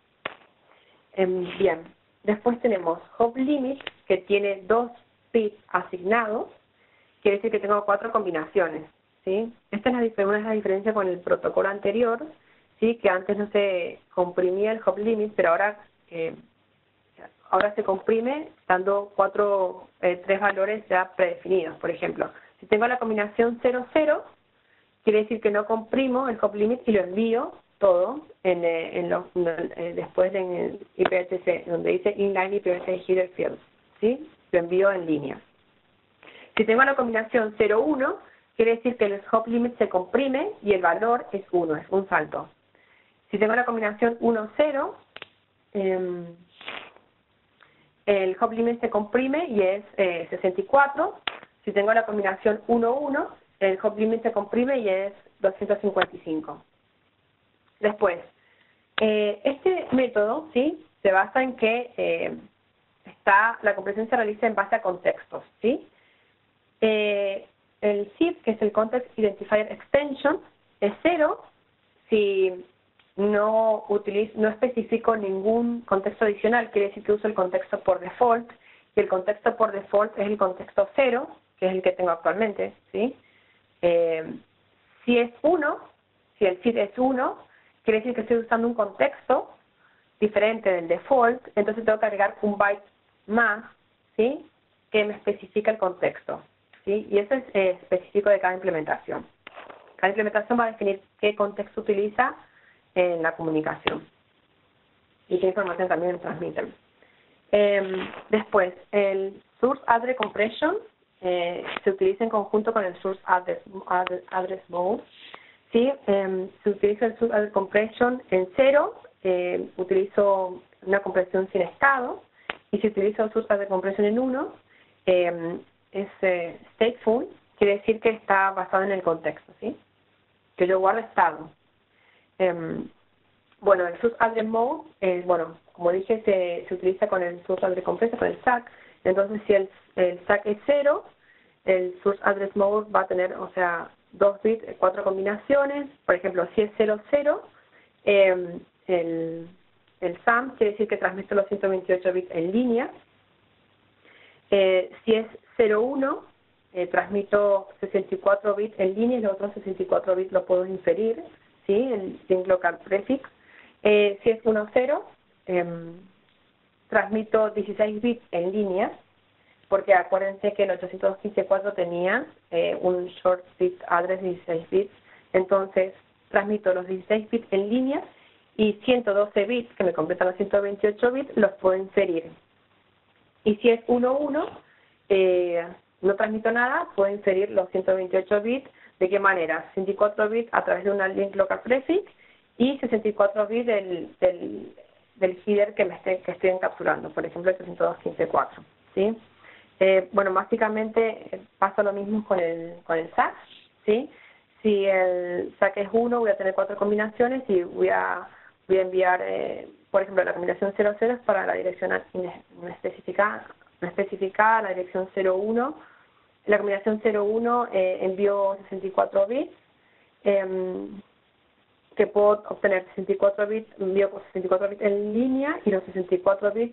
Eh, bien, después tenemos hop limit, que tiene dos bits asignados, quiere decir que tengo cuatro combinaciones, ¿sí? Esta es la, una es la diferencia con el protocolo anterior, ¿sí? Que antes no se comprimía el hop limit, pero ahora eh, ahora se comprime dando cuatro, eh, tres valores ya predefinidos. Por ejemplo, si tengo la combinación cero cero, quiere decir que no comprimo el hop limit y lo envío todo en, eh, en los, eh, después en el I P H C, donde dice inline I P v seis header field, ¿sí? Lo envío en línea. Si tengo la combinación cero uno, quiere decir que el hop limit se comprime y el valor es uno, es un salto. Si tengo la combinación uno cero, eh, el hop limit se comprime y es eh, sesenta y cuatro. Si tengo la combinación uno uno, el hop limit se comprime y es doscientos cincuenta y cinco. Después, eh, este método, ¿sí?, se basa en que eh, está, la compresión se realiza en base a contextos, ¿sí? Eh, el S I D, que es el Context Identifier Extension, es cero si no utilizo, no especifico ningún contexto adicional, quiere decir que uso el contexto por default, y el contexto por default es el contexto cero, que es el que tengo actualmente, ¿sí? Eh, si es uno, si el S I D es uno, quiere decir que estoy usando un contexto diferente del default, entonces tengo que agregar un byte más, ¿sí?, que me especifica el contexto, ¿sí? Y eso es eh, específico de cada implementación. Cada implementación va a definir qué contexto utiliza en la comunicación y qué información también transmiten. Eh, después, el Source Address Compression eh, se utiliza en conjunto con el Source Address, address, address Mode. ¿Sí? Eh, se utiliza el Source Address Compression en cero, eh, utilizo una compresión sin estado, y si utilizo el Source Address Compression en uno, eh, es eh, stateful, quiere decir que está basado en el contexto, ¿sí?, que yo guardo estado. Eh, bueno, el Source Address Mode, eh, bueno, como dije, se, se utiliza con el Source Address Compressor, con el S A C. Entonces, si el, el S A C es cero, el Source Address Mode va a tener, o sea, dos bits, cuatro combinaciones. Por ejemplo, si es cero cero, eh, el, el S A M quiere decir que transmite los ciento veintiocho bits en línea. Eh, si es cero uno, eh, transmito sesenta y cuatro bits en línea y los otros sesenta y cuatro bits lo puedo inferir, ¿sí?, el sync local prefix. Eh, si es uno cero, eh, transmito dieciséis bits en línea. porque acuérdense que el ochocientos doce punto cuatro tenía eh, un short bit address de dieciséis bits, entonces transmito los dieciséis bits en línea y ciento doce bits, que me completan los ciento veintiocho bits, los puedo inferir. Y si es uno uno, eh, no transmito nada, puedo inferir los ciento veintiocho bits. ¿De qué manera? sesenta y cuatro bits a través de una link local prefix y sesenta y cuatro bits del, del, del header que me esté, que estoy encapsulando, por ejemplo, el ochocientos dos punto cuatro, ¿sí? Eh, bueno, básicamente eh, pasa lo mismo con el, con el S A C, ¿sí? Si el S A C es uno, voy a tener cuatro combinaciones y voy a, voy a enviar, eh, por ejemplo, la combinación cero cero es para la dirección no especificada, no especificada, la dirección cero uno. La combinación cero uno eh, envió sesenta y cuatro bits, eh, que puedo obtener sesenta y cuatro bits, envío sesenta y cuatro bits en línea y los sesenta y cuatro bits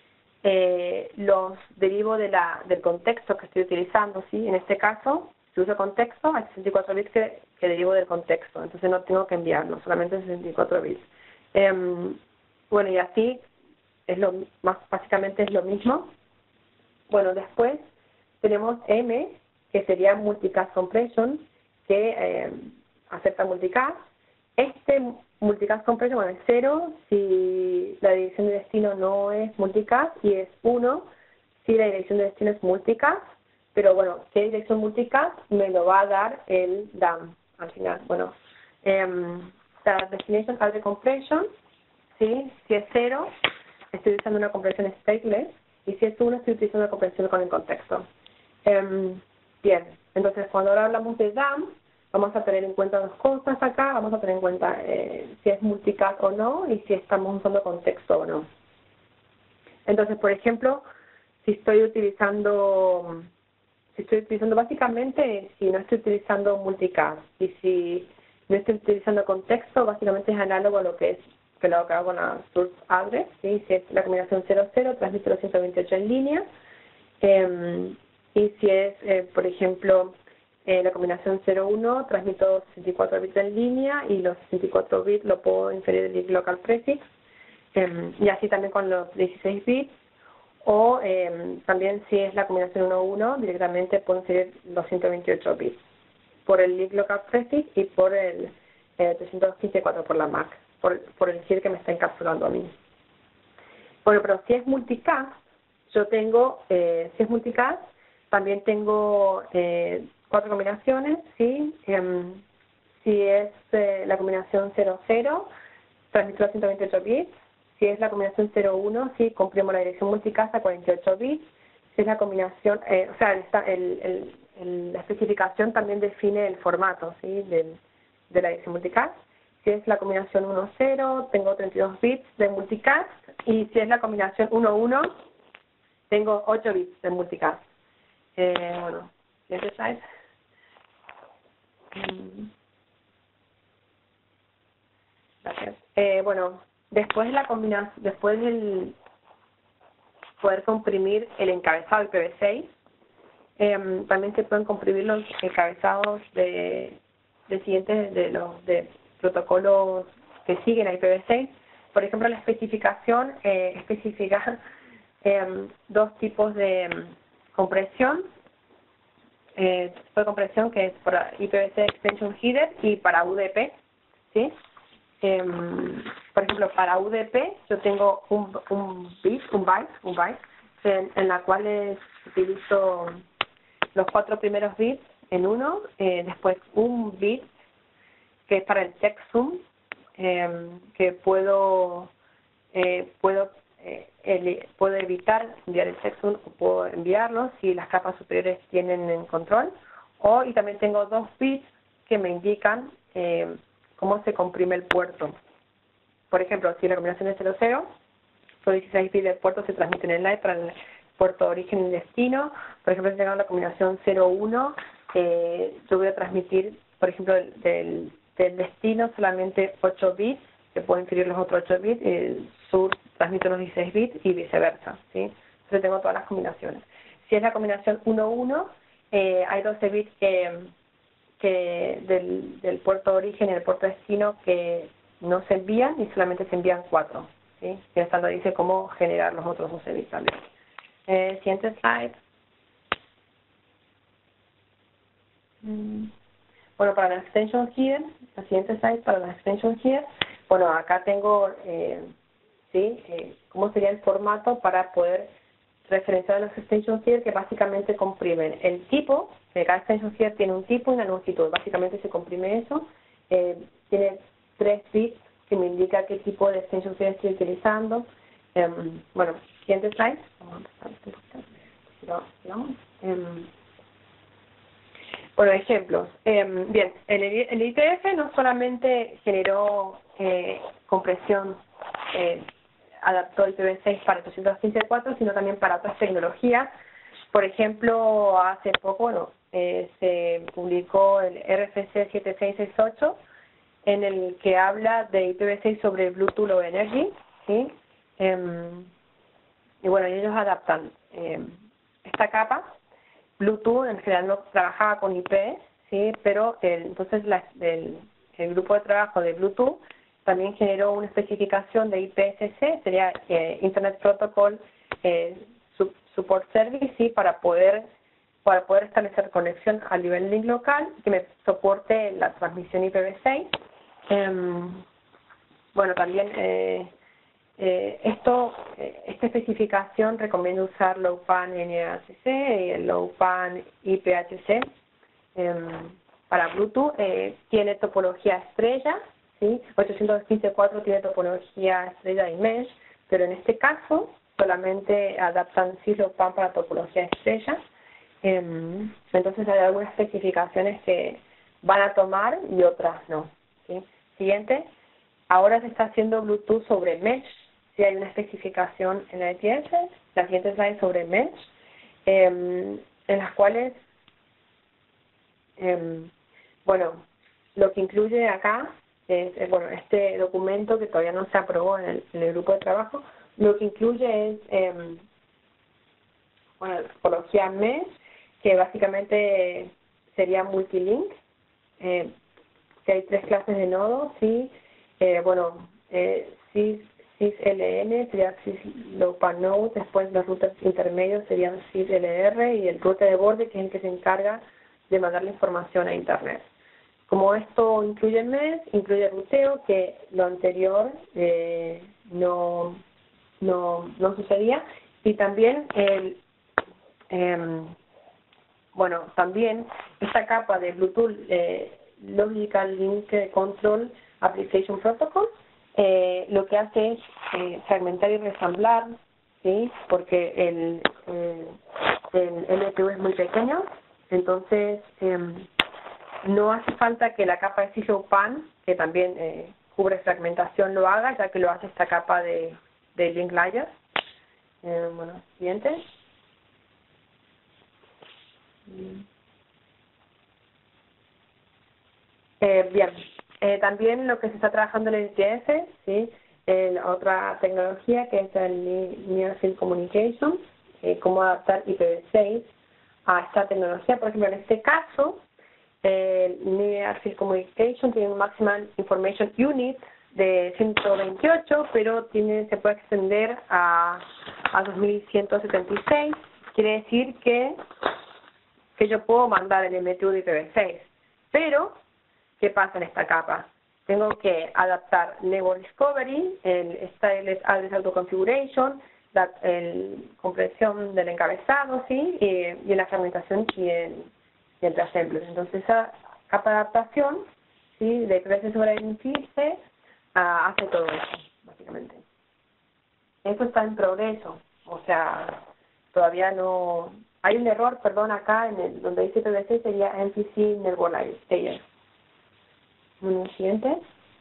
eh, los derivo de la, del contexto que estoy utilizando, ¿sí? En este caso, si uso contexto, hay sesenta y cuatro bits que, que derivo del contexto, entonces no tengo que enviarlo, solamente sesenta y cuatro bits. Eh, bueno, y así, es lo más básicamente es lo mismo. Bueno, después tenemos M, que sería Multicast Compression, que eh, acepta multicast. Este Multicast Compression, bueno, es cero si la dirección de destino no es multicast y es uno si la dirección de destino es multicast. Pero bueno, ¿qué dirección multicast? Me lo va a dar el D A M al final. Bueno, eh, la Destination Address Compression, ¿sí? Si es cero, estoy usando una compresión stateless, y si es uno, estoy utilizando una compresión con el contexto. Eh, bien, entonces cuando ahora hablamos de D A M, vamos a tener en cuenta dos cosas acá. Vamos a tener en cuenta eh, si es multicast o no y si estamos usando contexto o no. Entonces, por ejemplo, si estoy utilizando, si estoy utilizando básicamente, si no estoy utilizando multicast y si no estoy utilizando contexto, básicamente es análogo a lo que es que lo hago con la source address, ¿sí? Si es la combinación cero cero, transmito los ciento veintiocho en línea. Eh, y si es, eh, por ejemplo, eh, la combinación cero uno, transmito sesenta y cuatro bits en línea y los sesenta y cuatro bits lo puedo inferir del link local prefix. Eh, y así también con los dieciséis bits. O eh, también si es la combinación uno uno, directamente puedo inferir los ciento veintiocho bits por el link local prefix y por el eh, trescientos quince punto cuatro por la M A C, por, por el header que me está encapsulando a mí. Bueno, pero si es multicast, yo tengo, eh, si es multicast, también tengo eh, cuatro combinaciones, ¿sí? Eh, si es eh, la combinación cero cero, transmito los ciento veintiocho bits. Si es la combinación cero uno, sí, comprimo la dirección multicast a cuarenta y ocho bits. Si es la combinación, eh, o sea, el, el, el, el, la especificación también define el formato, ¿sí? Del, de la dirección multicast. Si es la combinación uno cero, tengo treinta y dos bits de multicast. Y si es la combinación uno uno, tengo ocho bits de multicast. Eh, bueno, siguiente slide. Gracias. Eh, bueno, después de la combinación, después del poder comprimir el encabezado I P v seis, eh, también se pueden comprimir los encabezados de, de siguientes de los de protocolos que siguen a I P v seis. Por ejemplo, la especificación eh, especifica eh, dos tipos de um, compresión. Eh, tipo de compresión que es para I P v seis Extension Header y para U D P, ¿sí? Eh, por ejemplo, para U D P yo tengo un, un bit, un byte, un byte, en, en la cual es, utilizo los cuatro primeros bits en uno, eh, después un bit que es para el checksum, eh, que puedo eh, puedo eh, el, puedo evitar enviar el checksum o puedo enviarlo si las capas superiores tienen en control, o y también tengo dos bits que me indican eh, cómo se comprime el puerto. Por ejemplo, si la combinación es cero cero, los dieciséis bits del puerto se transmiten en live para el puerto de origen y destino. Por ejemplo, si tengo la combinación cero uno, eh, yo voy a transmitir, por ejemplo, del, del, del destino solamente ocho bits, que puedo inferir los otros ocho bits, y el sur transmite los dieciséis bits y viceversa, ¿sí? Entonces tengo todas las combinaciones. Si es la combinación uno uno, eh, hay doce bits que... que del, del puerto de origen y del puerto de destino que no se envían y solamente se envían cuatro, ¿sí? Y esta nos dice cómo generar los otros doce bits también. Eh, siguiente slide. Mm. Bueno, para la extension here, la siguiente slide para la extension here, bueno, acá tengo, eh, sí, eh, cómo sería el formato para poder referenciar los extension here, que básicamente comprimen el tipo, que cada extension here tiene un tipo y una longitud, básicamente se comprime eso, eh, tiene tres bits que me indica qué tipo de extension here estoy utilizando. Eh, bueno, siguiente slide. Vamos a empezar este poquito. Sigamos, sigamos. Eh, Bueno, ejemplos. Eh, bien, el, el I P F no solamente generó eh, compresión, eh, adaptó I P v seis para ochocientos quince punto cuatro, sino también para otras tecnologías. Por ejemplo, hace poco, bueno, eh, se publicó el R F C siete seis seis ocho, en el que habla de I P v seis sobre Bluetooth Low Energy, ¿sí? Eh, y bueno, ellos adaptan eh, esta capa. Bluetooth en general no trabajaba con I P, sí, pero el, entonces la, el, el grupo de trabajo de Bluetooth también generó una especificación de I P S C, sería eh, Internet Protocol eh, Support Service, sí, para poder para poder establecer conexión a nivel link local que me soporte la transmisión I P v seis. Eh, bueno, también eh, Eh, esto, eh, esta especificación recomienda usar LowPan N A C C y el LowPan I P H C eh, para Bluetooth. Eh, tiene topología estrella, ¿sí? ochocientos quince punto cuatro tiene topología estrella y mesh, pero en este caso solamente adaptan SysLowPan para topología estrella. Eh, entonces hay algunas especificaciones que van a tomar y otras no, ¿sí? Siguiente. Ahora se está haciendo Bluetooth sobre mesh. Si hay una especificación en la I P S, la siguiente slide sobre mesh, eh, en las cuales, eh, bueno, lo que incluye acá es, eh, bueno, este documento que todavía no se aprobó en el, en el grupo de trabajo, lo que incluye es, eh, bueno, la topología mesh, que básicamente sería multilink, eh, que hay tres clases de nodos, sí, eh, bueno, eh, sí, SysLN sería SysLowPan Node, después los routers intermedios serían SysLR y el router de borde, que es el que se encarga de mandar la información a Internet. Como esto incluye mesh, incluye ruteo, que lo anterior eh, no, no, no sucedía, y también el eh, bueno, también esta capa de Bluetooth eh, Logical Link Control Application Protocol Eh, lo que hace es eh, fragmentar y resamblar, ¿sí? Porque el, el, el L T U es muy pequeño, entonces eh, no hace falta que la capa de SysLowPan, que también eh, cubre fragmentación, lo haga, ya que lo hace esta capa de, de Link Layer. Eh, bueno, siguiente. Eh, bien. Eh, también lo que se está trabajando en el I P F, ¿sí? En otra tecnología que es el Near Field Communication, eh, cómo adaptar I P v seis a esta tecnología. Por ejemplo, en este caso, el Near Field Communication tiene un Maximum Information Unit de ciento veintiocho, pero tiene se puede extender a, a dos mil ciento setenta y seis. Quiere decir que, que yo puedo mandar el M T U de I P v seis, pero ¿qué pasa en esta capa? Tengo que adaptar Network Discovery, el Stateless Address Auto Configuration, la el, compresión del encabezado, ¿sí? Y, y la fragmentación y el, y el reassembly. Entonces, esa capa de adaptación, ¿sí? De I P v seis sobre el chiste, uh, hace todo eso, básicamente. Esto está en progreso, o sea, todavía no... Hay un error, perdón, acá, en el, donde dice I P v seis sería M P C Network Layer. Bueno, siguiente.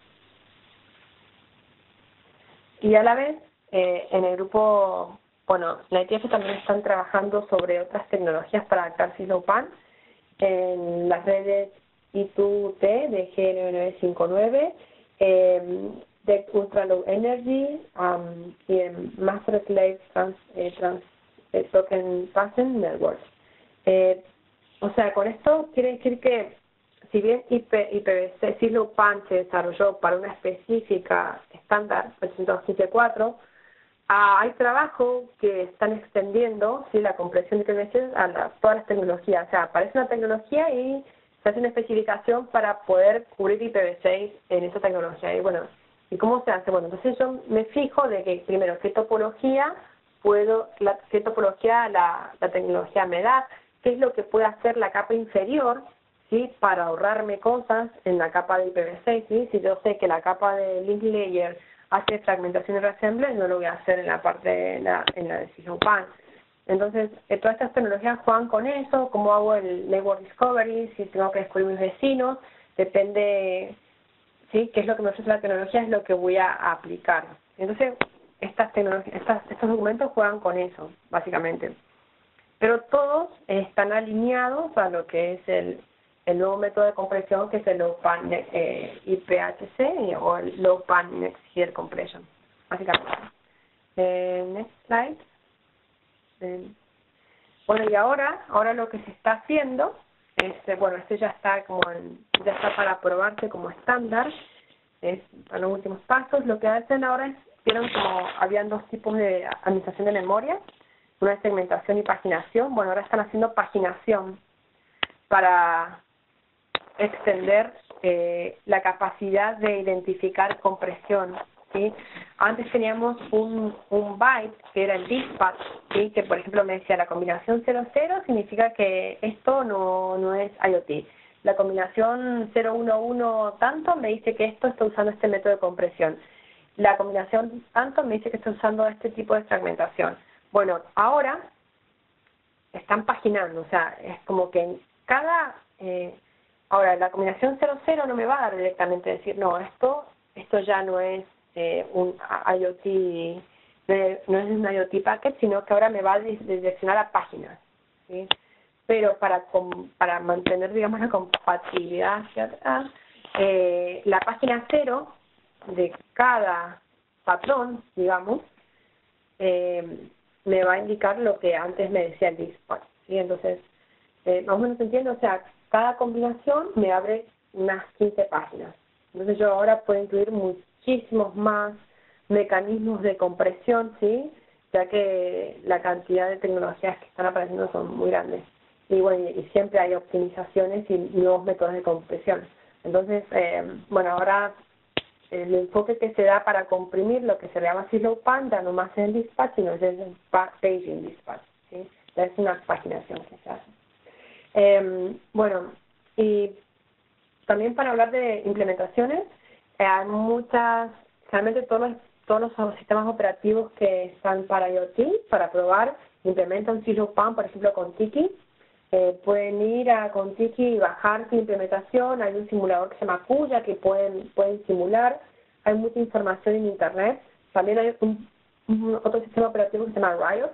Y a la vez, eh, en el grupo, bueno, la I T F también están trabajando sobre otras tecnologías para adaptar SysLowPan en las redes I dos T de G nueve nueve cinco nueve, eh, de Ultra Low Energy um, y en Master Slave Trans, eh, Trans eh, Token Passing Network. Eh, o sea, con esto quiere decir que si bien I P v seis SysLowPan se desarrolló para una específica estándar ochocientos quince punto cuatro, ah, hay trabajo que están extendiendo, ¿sí? La compresión de I P v seis a la, todas las tecnologías. O sea, aparece una tecnología y se hace una especificación para poder cubrir I P v seis en esa tecnología. Y bueno, ¿y cómo se hace? Bueno, entonces yo me fijo de que primero qué topología puedo, la, qué topología la, la tecnología me da, qué es lo que puede hacer la capa inferior, ¿sí? Para ahorrarme cosas en la capa de I P v seis, ¿sí? Si yo sé que la capa de link layer hace fragmentación y reassembly, no lo voy a hacer en la parte de la, en la de CISOPAN. Entonces, eh, todas estas tecnologías juegan con eso, cómo hago el network discovery, si tengo que descubrir mis vecinos, depende, sí, qué es lo que me ofrece la tecnología, es lo que voy a, a aplicar. Entonces, estas tecnologías, estas, estos documentos juegan con eso, básicamente. Pero todos están alineados a lo que es el el nuevo método de compresión, que es el Low Pan eh, I P H C o el Low Pan Next Head Compression, básicamente. Eh, next slide. Eh, bueno, y ahora, ahora lo que se está haciendo es, eh, bueno, este ya está como en, ya está para probarse como estándar, es para los últimos pasos. Lo que hacen ahora es, vieron como habían dos tipos de administración de memoria, una es segmentación y paginación. Bueno, ahora están haciendo paginación para extender eh, la capacidad de identificar compresión, ¿sí? Antes teníamos un, un byte que era el dispatch, ¿sí? Que por ejemplo me decía la combinación cero cero significa que esto no, no es IoT. La combinación cero uno uno tanto me dice que esto está usando este método de compresión. La combinación tanto me dice que está usando este tipo de fragmentación. Bueno, ahora están paginando, o sea, es como que en cada... Eh, Ahora, la combinación cero cero no me va a dar directamente decir, no, esto esto ya no es eh, un IoT, no es, no es un IoT packet, sino que ahora me va a direccionar a páginas, ¿sí? Pero para para mantener, digamos, la compatibilidad hacia atrás, eh, la página cero de cada patrón, digamos, eh, me va a indicar lo que antes me decía el dispatch, ¿sí? Entonces, eh, más o menos entiendo, o sea, cada combinación me abre unas quince páginas. Entonces yo ahora puedo incluir muchísimos más mecanismos de compresión, ¿sí? Ya que la cantidad de tecnologías que están apareciendo son muy grandes. Y bueno, y siempre hay optimizaciones y nuevos métodos de compresión. Entonces, eh, bueno, ahora el enfoque que se da para comprimir lo que se llama SysLow-Pan ya no más es el dispatch, sino es el paging dispatch, ¿sí? Ya es una paginación que se hace. Eh, bueno, y también para hablar de implementaciones, eh, hay muchas, realmente todos los, todos los sistemas operativos que están para IoT, para probar, implementan SysLow-Pan, por ejemplo, con Tiki. Eh, pueden ir a con Tiki y bajar su implementación. Hay un simulador que se llama Kuya que pueden, pueden simular. Hay mucha información en Internet. También hay un, un otro sistema operativo que se llama Riot,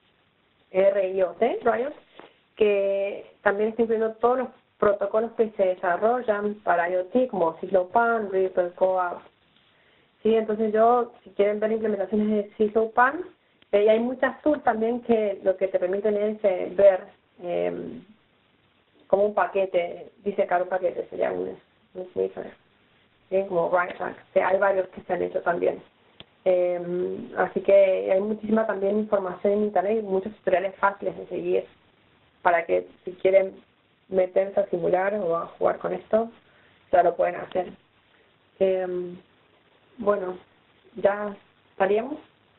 R I O T, Riot, que también está incluyendo todos los protocolos que se desarrollan para IoT, como SysLow-Pan, Ripple, Co-op. Sí, entonces yo, si quieren ver implementaciones de SysLow-Pan, eh, y hay muchas tools también que lo que te permiten es eh, ver eh, como un paquete, disecar un paquete, sería un, un Sniffer, ¿sí? Como RightTrack. Sí, hay varios que se han hecho también. Eh, así que hay muchísima también información en Internet y muchos tutoriales fáciles de seguir para que si quieren meterse a simular o a jugar con esto, ya lo pueden hacer. Eh, bueno, ¿ya estaríamos?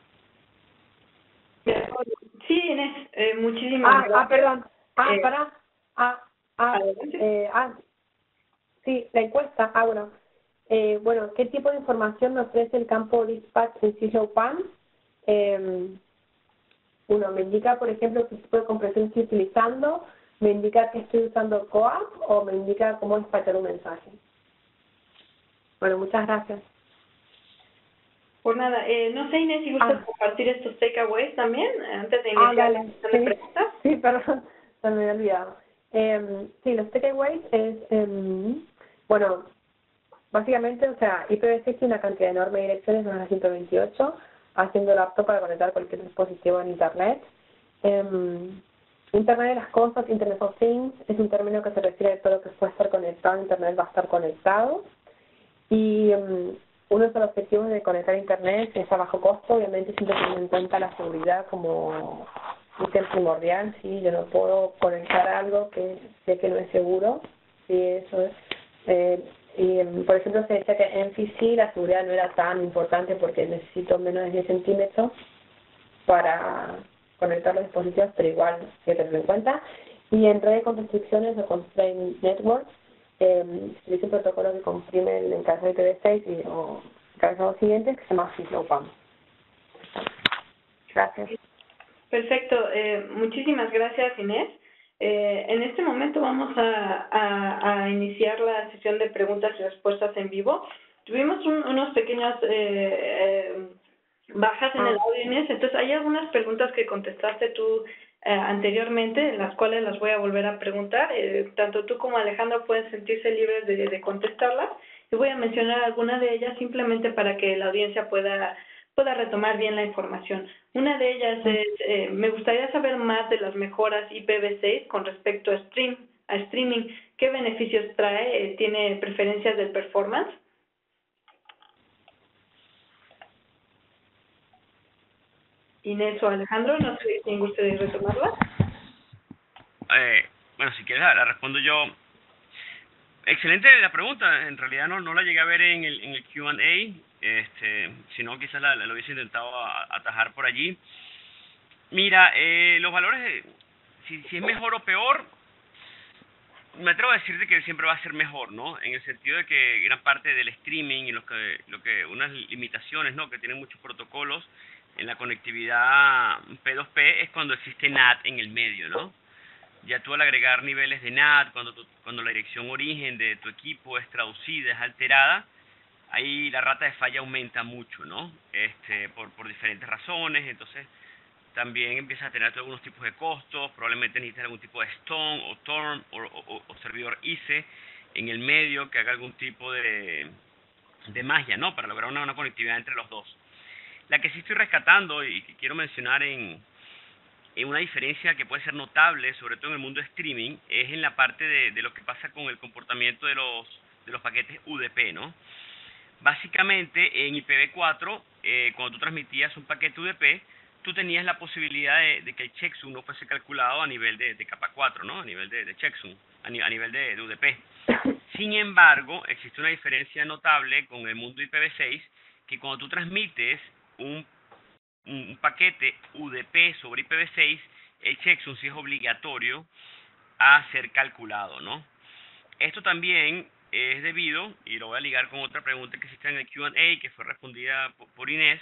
Sí, Inés, eh, muchísimas ah, gracias. Ah, perdón. Ah, eh, para. Ah, ah, eh, ah, sí, la encuesta. Ah, bueno. Eh, bueno, ¿qué tipo de información me ofrece el campo dispatch en SysLow-Pan? Eh, uno, me indica, por ejemplo, qué tipo de compresión estoy utilizando, me indica que estoy usando Co-op o me indica cómo despachar un mensaje. Bueno, muchas gracias. Por nada, eh, no sé, Inés, si gustas ah. compartir estos takeaways también, antes de iniciar ah, dale. la sesión Sí. de preguntas. Sí, perdón, se me había olvidado. Eh, sí, los takeaways es, eh, bueno, básicamente, o sea, I P v seis tiene una cantidad enorme de direcciones, más de ciento veintiocho, haciéndolo apto para conectar cualquier dispositivo en Internet. Eh, Internet de las cosas, Internet of Things, es un término que se refiere a todo lo que puede estar conectado, Internet va a estar conectado. Y um, uno de los objetivos de conectar a Internet es a bajo costo, obviamente siempre teniendo en cuenta la seguridad como ítem primordial, ¿sí? Yo no puedo conectar algo que sé que no es seguro, Sí, eso es. Eh, y, em, por ejemplo, se decía que en F I C la seguridad no era tan importante porque necesito menos de diez centímetros para conectar los dispositivos, pero igual hay que tenerlo en cuenta. Y en redes con restricciones o constraint network, eh, se dice un protocolo que comprime el encabezado I P v seis y, o encabezados siguientes que se llama FIFLOPAM. Gracias. Perfecto. Eh, muchísimas gracias, Inés. Eh, en este momento vamos a, a, a iniciar la sesión de preguntas y respuestas en vivo. Tuvimos un, unos pequeños eh, eh, bajas en el audio, Inés, entonces hay algunas preguntas que contestaste tú eh, anteriormente, en las cuales las voy a volver a preguntar. Eh, tanto tú como Alejandro pueden sentirse libres de, de contestarlas, y voy a mencionar algunas de ellas simplemente para que la audiencia pueda pueda retomar bien la información. Una de ellas es, eh, me gustaría saber más de las mejoras I P v seis con respecto a, stream, a streaming. ¿Qué beneficios trae? Eh, ¿Tiene preferencias del performance? Inés o Alejandro, no sé quién guste de retomarla. Eh, bueno, si quieres la, la respondo yo. Excelente la pregunta. En realidad no, no la llegué a ver en el, en el Q and A. Este, si no, quizás la, la, lo hubiese intentado a, atajar por allí. Mira, eh, los valores, de, si, si es mejor o peor, me atrevo a decirte que siempre va a ser mejor, ¿no? En el sentido de que gran parte del streaming y lo que, lo que unas limitaciones, ¿no? Que tienen muchos protocolos en la conectividad P dos P es cuando existe N A T en el medio, ¿no? Ya tú al agregar niveles de N A T, cuando, tu, cuando la dirección origen de tu equipo es traducida, es alterada, ahí la rata de falla aumenta mucho, ¿no? Este, por, por diferentes razones. Entonces también empiezas a tener algunos tipos de costos, probablemente necesitas algún tipo de Stone o Torm o, o, o servidor I C E en el medio que haga algún tipo de, de magia, ¿no? Para lograr una, una conectividad entre los dos. La que sí estoy rescatando y que quiero mencionar en, en una diferencia que puede ser notable, sobre todo en el mundo de streaming, es en la parte de, de lo que pasa con el comportamiento de los, de los paquetes U D P, ¿no? Básicamente, en I P v cuatro, eh, cuando tú transmitías un paquete U D P, tú tenías la posibilidad de, de que el checksum no fuese calculado a nivel de, de capa cuatro, ¿no? A nivel de, de checksum, a, ni, a nivel de, de U D P. Sin embargo, existe una diferencia notable con el mundo I P v seis, que cuando tú transmites un, un paquete U D P sobre I P v seis, el checksum sí es obligatorio a ser calculado, ¿no? Esto también es debido, y lo voy a ligar con otra pregunta que existe en el Q and A, que fue respondida por, por Inés,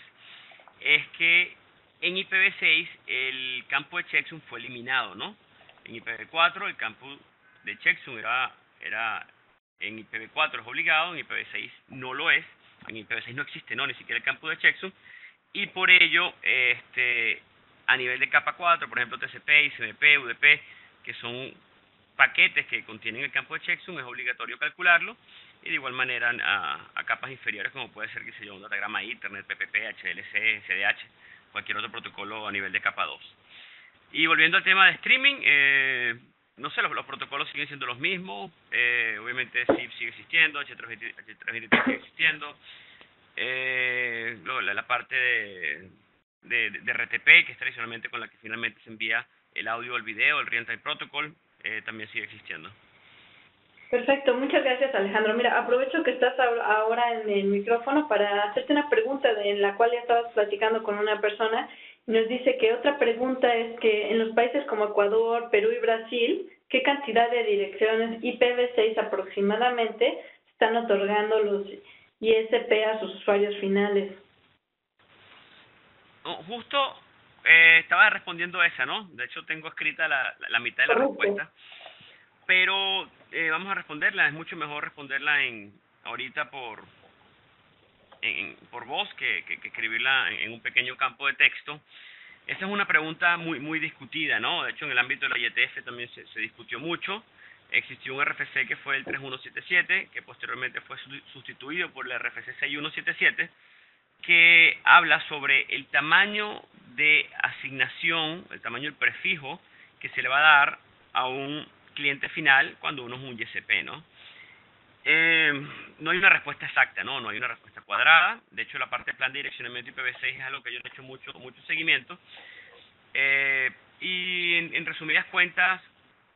es que en I P v seis el campo de checksum fue eliminado, ¿no? En I P v cuatro el campo de checksum era, era en I P v cuatro es obligado, en I P v seis no lo es, en I P v seis no existe, no, ni siquiera el campo de checksum, y por ello, este, a nivel de capa cuatro, por ejemplo T C P, I C M P, U D P, que son paquetes que contienen el campo de checksum, es obligatorio calcularlo, y de igual manera a, a capas inferiores como puede ser, que se llama un datagrama Ethernet, P P P, H L C, C D H, cualquier otro protocolo a nivel de capa dos. Y volviendo al tema de streaming, eh, no sé, los, los protocolos siguen siendo los mismos, eh, obviamente S I P sigue existiendo, H trescientos veintitrés sigue existiendo, eh, la, la parte de, de, de R T P, que es tradicionalmente con la que finalmente se envía el audio o el video, el Real Time Protocol, eh, también sigue existiendo. Perfecto, muchas gracias, Alejandro. Mira, aprovecho que estás ahora en el micrófono para hacerte una pregunta en la cual ya estabas platicando con una persona y nos dice que otra pregunta es que en los países como Ecuador, Perú y Brasil, ¿qué cantidad de direcciones I P v seis aproximadamente están otorgando los I S P a sus usuarios finales? No, justo eh, estaba respondiendo esa, ¿no? De hecho tengo escrita la, la, la mitad de la Correcto. respuesta, pero eh, vamos a responderla. Es mucho mejor responderla en ahorita por en, por voz que, que, que escribirla en, en un pequeño campo de texto. Esta es una pregunta muy muy discutida, ¿no? De hecho, en el ámbito de la I E T F también se, se discutió mucho. Existió un R F C que fue el tres uno siete siete, que posteriormente fue sustituido por el R F C seis uno siete siete, que habla sobre el tamaño de asignación, el tamaño del prefijo que se le va a dar a un cliente final cuando uno es un Y S P, ¿no? Eh, no hay una respuesta exacta, ¿no? No hay una respuesta cuadrada. De hecho, la parte de plan de direccionamiento I P v seis es algo que yo he hecho mucho, mucho seguimiento. Eh, y en, en resumidas cuentas,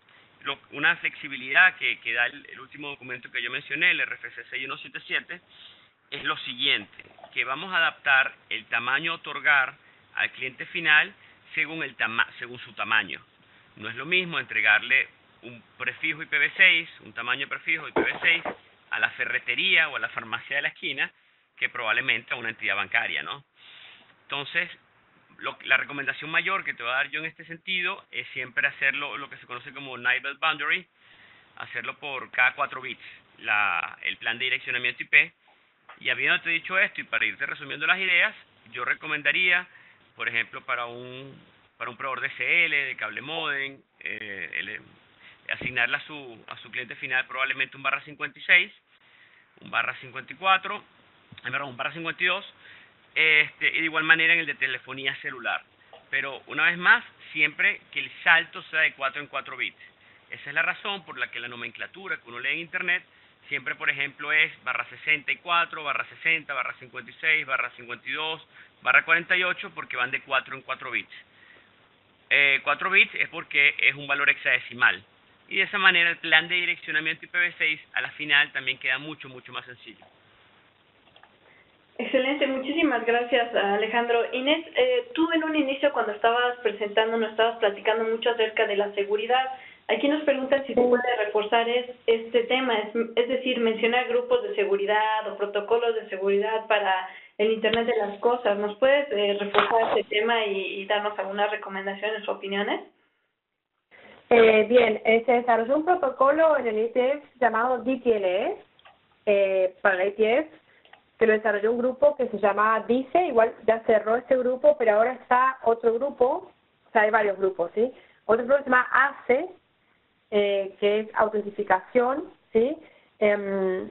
lo, una flexibilidad que, que da el, el último documento que yo mencioné, el R F C seis mil ciento setenta y siete, es lo siguiente, que vamos a adaptar el tamaño a otorgar al cliente final según, el tama según su tamaño. No es lo mismo entregarle un prefijo I P v seis, un tamaño prefijo I P v seis, a la ferretería o a la farmacia de la esquina, que probablemente a una entidad bancaria, ¿no? Entonces, lo, la recomendación mayor que te voy a dar yo en este sentido es siempre hacerlo lo que se conoce como Naive Boundary, hacerlo por cada cuatro bits, la, el plan de direccionamiento I P. Y habiéndote dicho esto, y para irte resumiendo las ideas, yo recomendaría, por ejemplo, para un, para un proveedor de C L, de cable modem, eh, el, asignarle a su, a su cliente final probablemente un barra cincuenta y seis, un barra cincuenta y cuatro, un barra cincuenta y dos, este, y de igual manera en el de telefonía celular. Pero una vez más, siempre que el salto sea de cuatro en cuatro bits. Esa es la razón por la que la nomenclatura que uno lee en internet siempre, por ejemplo, es barra sesenta y cuatro, barra sesenta, barra cincuenta y seis, barra cincuenta y dos, barra cuarenta y ocho, porque van de cuatro en cuatro bits. Eh, cuatro bits es porque es un valor hexadecimal. Y de esa manera el plan de direccionamiento I P v seis a la final también queda mucho, mucho más sencillo. Excelente, muchísimas gracias, Alejandro. Inés, eh, tú en un inicio cuando estabas presentando, nos estabas platicando mucho acerca de la seguridad. Aquí nos preguntan si se puede reforzar es, este tema, es, es decir, mencionar grupos de seguridad o protocolos de seguridad para el Internet de las Cosas. ¿Nos puedes eh, reforzar este tema y, y darnos algunas recomendaciones o opiniones? Eh, bien, eh, se desarrolló un protocolo en el I T F llamado D T L S eh, para el I T F, que lo desarrolló un grupo que se llama DICE, igual ya cerró este grupo, pero ahora está otro grupo, o sea, hay varios grupos, ¿sí? Otro grupo se llama A C E, eh, que es autentificación, ¿sí? Eh,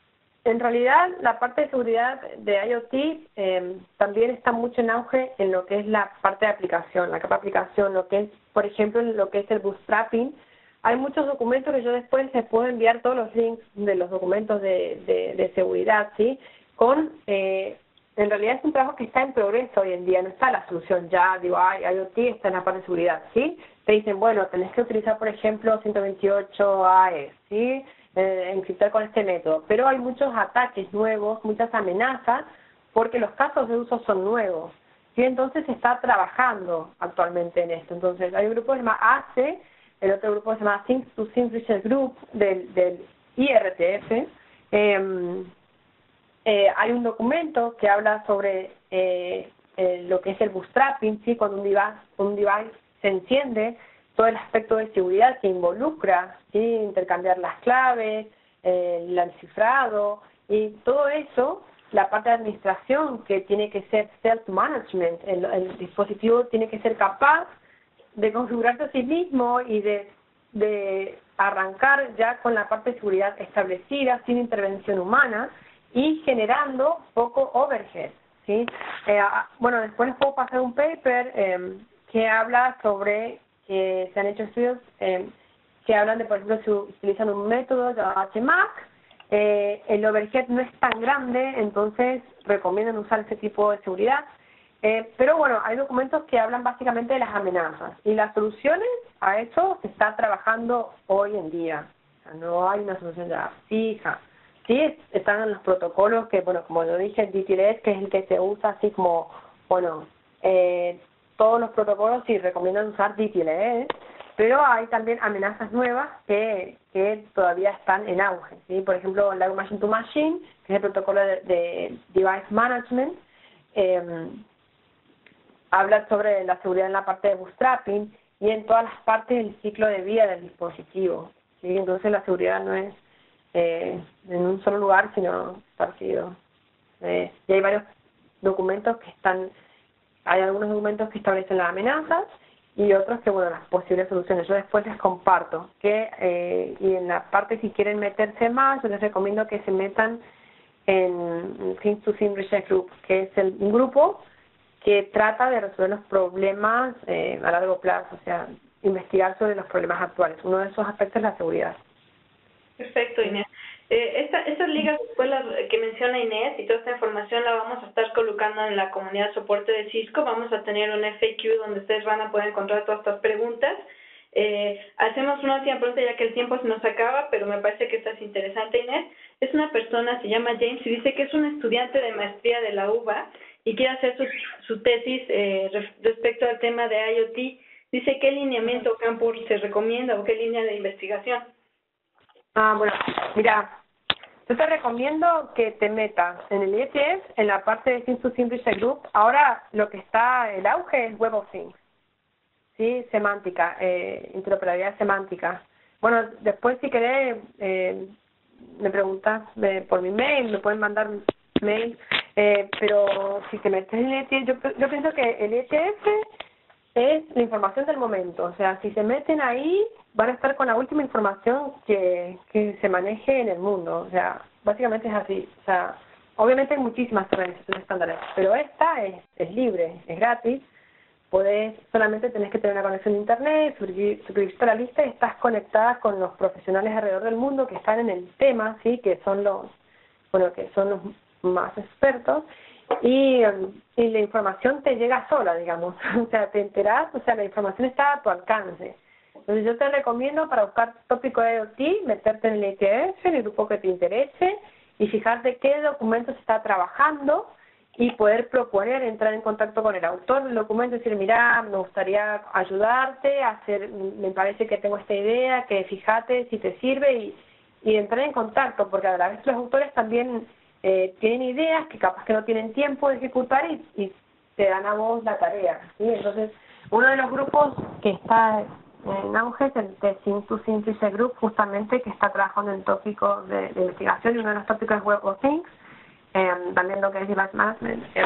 en realidad, la parte de seguridad de IoT eh, también está mucho en auge en lo que es la parte de aplicación, la capa de aplicación, lo que es, por ejemplo, en lo que es el bootstrapping. Hay muchos documentos que yo después les puedo enviar todos los links de los documentos de, de, de seguridad, ¿sí? Con, eh, en realidad es un trabajo que está en progreso hoy en día, no está la solución ya, digo, ay, IoT está en la parte de seguridad, ¿sí? Te dicen, bueno, tenés que utilizar, por ejemplo, ciento veintiocho A E, ¿sí? Eh, encriptar con este método, pero hay muchos ataques nuevos, muchas amenazas, porque los casos de uso son nuevos, ¿sí? Entonces se está trabajando actualmente en esto. Entonces hay un grupo que se llama A C E, el otro grupo se llama Think to Think Research Group del, del I R T F. Eh, eh, hay un documento que habla sobre eh, eh, lo que es el bootstrapping, ¿sí? Cuando un device, un device se enciende, todo el aspecto de seguridad que involucra, ¿sí? Intercambiar las claves, eh, el cifrado y todo eso, la parte de administración que tiene que ser self-management, el, el dispositivo tiene que ser capaz de configurarse a sí mismo y de, de arrancar ya con la parte de seguridad establecida, sin intervención humana y generando poco overhead, ¿sí? Eh, bueno, después les puedo pasar un paper eh, que habla sobre que se han hecho estudios eh, que hablan de, por ejemplo, si utilizan un método llamado H M A C, eh, el overhead no es tan grande, entonces recomiendan usar ese tipo de seguridad. Eh, pero bueno, hay documentos que hablan básicamente de las amenazas y las soluciones a eso se está trabajando hoy en día. O sea, no hay una solución ya fija. Sí, están en los protocolos que, bueno, como lo dije, el D T L S, que es el que se usa así como, bueno, eh, todos los protocolos sí recomiendan usar D T L S, pero hay también amenazas nuevas que, que todavía están en auge, ¿sí? Por ejemplo, la Machine to Machine, que es el protocolo de, de Device Management, eh, habla sobre la seguridad en la parte de bootstrapping y en todas las partes del ciclo de vida del dispositivo, ¿sí? Entonces la seguridad no es eh, en un solo lugar, sino esparcido. Eh, y hay varios documentos que están, hay algunos documentos que establecen las amenazas y otros que, bueno, las posibles soluciones. Yo después les comparto que, eh, y en la parte si quieren meterse más, yo les recomiendo que se metan en Think to Think Research Group, que es el, un grupo que trata de resolver los problemas eh, a largo plazo, o sea, investigar sobre los problemas actuales. Uno de esos aspectos es la seguridad. Perfecto, Inés. Eh, esta, estas ligas de escuelas que menciona Inés y toda esta información la vamos a estar colocando en la comunidad de soporte de Cisco. Vamos a tener un F A Q donde ustedes van a poder encontrar todas estas preguntas. Eh, hacemos una última pregunta ya que el tiempo se nos acaba, pero me parece que esta es interesante, Inés. Es una persona, se llama James, y dice que es un estudiante de maestría de la U B A y quiere hacer su, su tesis eh, respecto al tema de I O T. Dice, ¿qué lineamiento o campo se recomienda o qué línea de investigación? Ah, bueno, mira, yo te recomiendo que te metas en el I E T F, en la parte de Things to Simplify Group. Ahora lo que está, el auge es Web of Things, ¿sí? Semántica, eh, interoperabilidad semántica. Bueno, después si querés, eh, me preguntas eh, por mi mail, me pueden mandar mail, eh, pero si te metes en el I E T F, yo, yo pienso que el I E T F es la información del momento. O sea, si se meten ahí, van a estar con la última información que, que se maneje en el mundo. O sea, básicamente es así. O sea, obviamente hay muchísimas organizaciones estándares, pero esta es, es libre, es gratis. Podés, solamente tenés que tener una conexión a internet, suscribir, suscribirte a la lista y estás conectada con los profesionales alrededor del mundo que están en el tema, sí, que son los, bueno, que son los más expertos. Y, y la información te llega sola, digamos, o sea, te enterás, o sea, la información está a tu alcance. Entonces yo te recomiendo para buscar tópico de I O T, meterte en el I E T F, en el grupo que te interese, y fijarte qué documento se está trabajando y poder proponer, entrar en contacto con el autor del documento y decir, mira, me gustaría ayudarte, a hacer, me parece que tengo esta idea, que fíjate si te sirve y, y entrar en contacto, porque a la vez los autores también Eh, tienen ideas que capaz que no tienen tiempo de ejecutar y, y te dan a vos la tarea, ¿sí? Entonces, uno de los grupos que está en auge es el de Things to Simplify Group, justamente, que está trabajando en tópicos de, de investigación, y uno de los tópicos es Web of Things, eh, también lo que es Device Management, eh,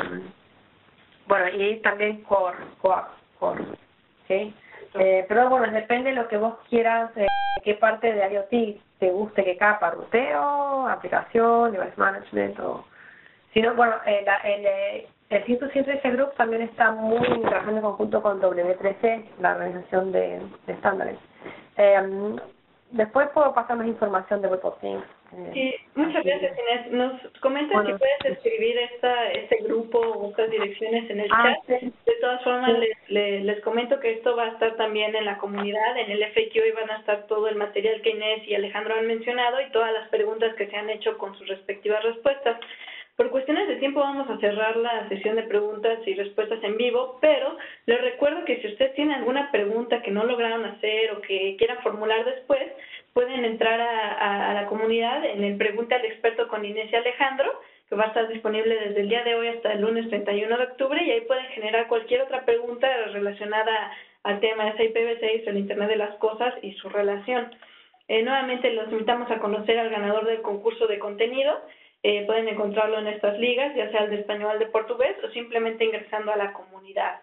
bueno, y también Core, Core, Core, ¿sí? Eh, pero bueno, depende de lo que vos quieras, eh, qué parte de I O T te guste, qué capa, ruteo, aplicación, device management, o si no, bueno, el, el, el Things to Simplify Group también está muy trabajando en conjunto con W tres C, la organización de, de estándares. Eh, después puedo pasar más información de Web of Things. Eh, sí, muchas aquí. gracias, Inés. Nos comentas Bueno, si puedes escribir esta, este grupo o estas direcciones en el ah, chat. sí. De todas formas, Sí. les, les, les comento que esto va a estar también en la comunidad, en el F A Q, y van a estar todo el material que Inés y Alejandro han mencionado y todas las preguntas que se han hecho con sus respectivas respuestas. Por cuestiones de tiempo vamos a cerrar la sesión de preguntas y respuestas en vivo, pero les recuerdo que si usted tiene alguna pregunta que no lograron hacer o que quieran formular después, pueden entrar a, a, a la comunidad en el Pregunta al Experto con Inés y Alejandro, que va a estar disponible desde el día de hoy hasta el lunes treinta y uno de octubre, y ahí pueden generar cualquier otra pregunta relacionada al tema de I P v seis, el Internet de las Cosas y su relación. Eh, nuevamente los invitamos a conocer al ganador del concurso de contenido. Eh, pueden encontrarlo en estas ligas, ya sea el de español, de portugués, o simplemente ingresando a la comunidad.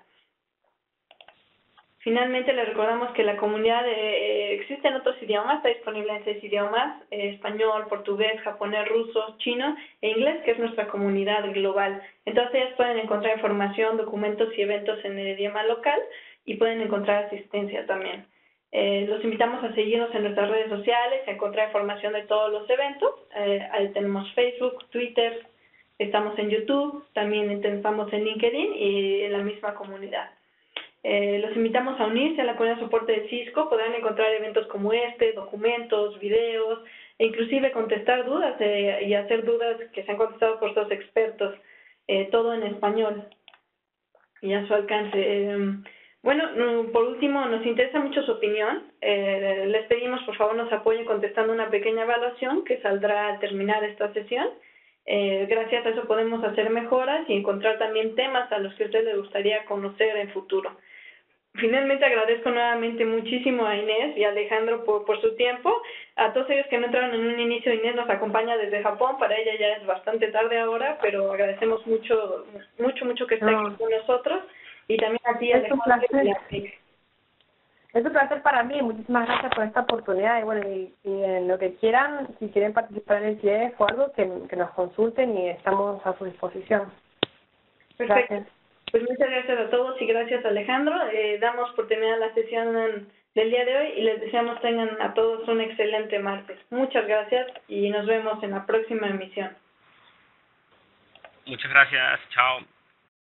Finalmente, les recordamos que la comunidad eh, existe en otros idiomas, está disponible en seis idiomas, eh, español, portugués, japonés, ruso, chino e inglés, que es nuestra comunidad global. Entonces, ellas pueden encontrar información, documentos y eventos en el idioma local y pueden encontrar asistencia también. Eh, los invitamos a seguirnos en nuestras redes sociales, a encontrar información de todos los eventos. Eh, ahí tenemos Facebook, Twitter, estamos en YouTube, también estamos en LinkedIn y en la misma comunidad. Eh, los invitamos a unirse a la comunidad de soporte de Cisco. Podrán encontrar eventos como este, documentos, videos, e inclusive contestar dudas eh, y hacer dudas que se han contestado por estos expertos, eh, todo en español y a su alcance. Eh, bueno, por último, nos interesa mucho su opinión. Eh, les pedimos, por favor, nos apoyen contestando una pequeña evaluación que saldrá al terminar esta sesión. Eh, gracias a eso podemos hacer mejoras y encontrar también temas a los que a usted le gustaría conocer en futuro. Finalmente, agradezco nuevamente muchísimo a Inés y a Alejandro por, por su tiempo. A todos ellos que no entraron en un inicio, Inés nos acompaña desde Japón. Para ella ya es bastante tarde ahora, pero agradecemos mucho, mucho, mucho que esté no. aquí con nosotros. Y también a ti, es Alejandro. Un placer. Es un placer para mí. Muchísimas gracias por esta oportunidad. Y bueno, y, y en lo que quieran, si quieren participar en el C I E F o algo, que, que nos consulten y estamos a su disposición. Perfecto. Gracias. Pues muchas gracias a todos y gracias, Alejandro. Eh, damos por terminada la sesión del día de hoy y les deseamos tengan a todos un excelente martes. Muchas gracias y nos vemos en la próxima emisión. Muchas gracias. Chao.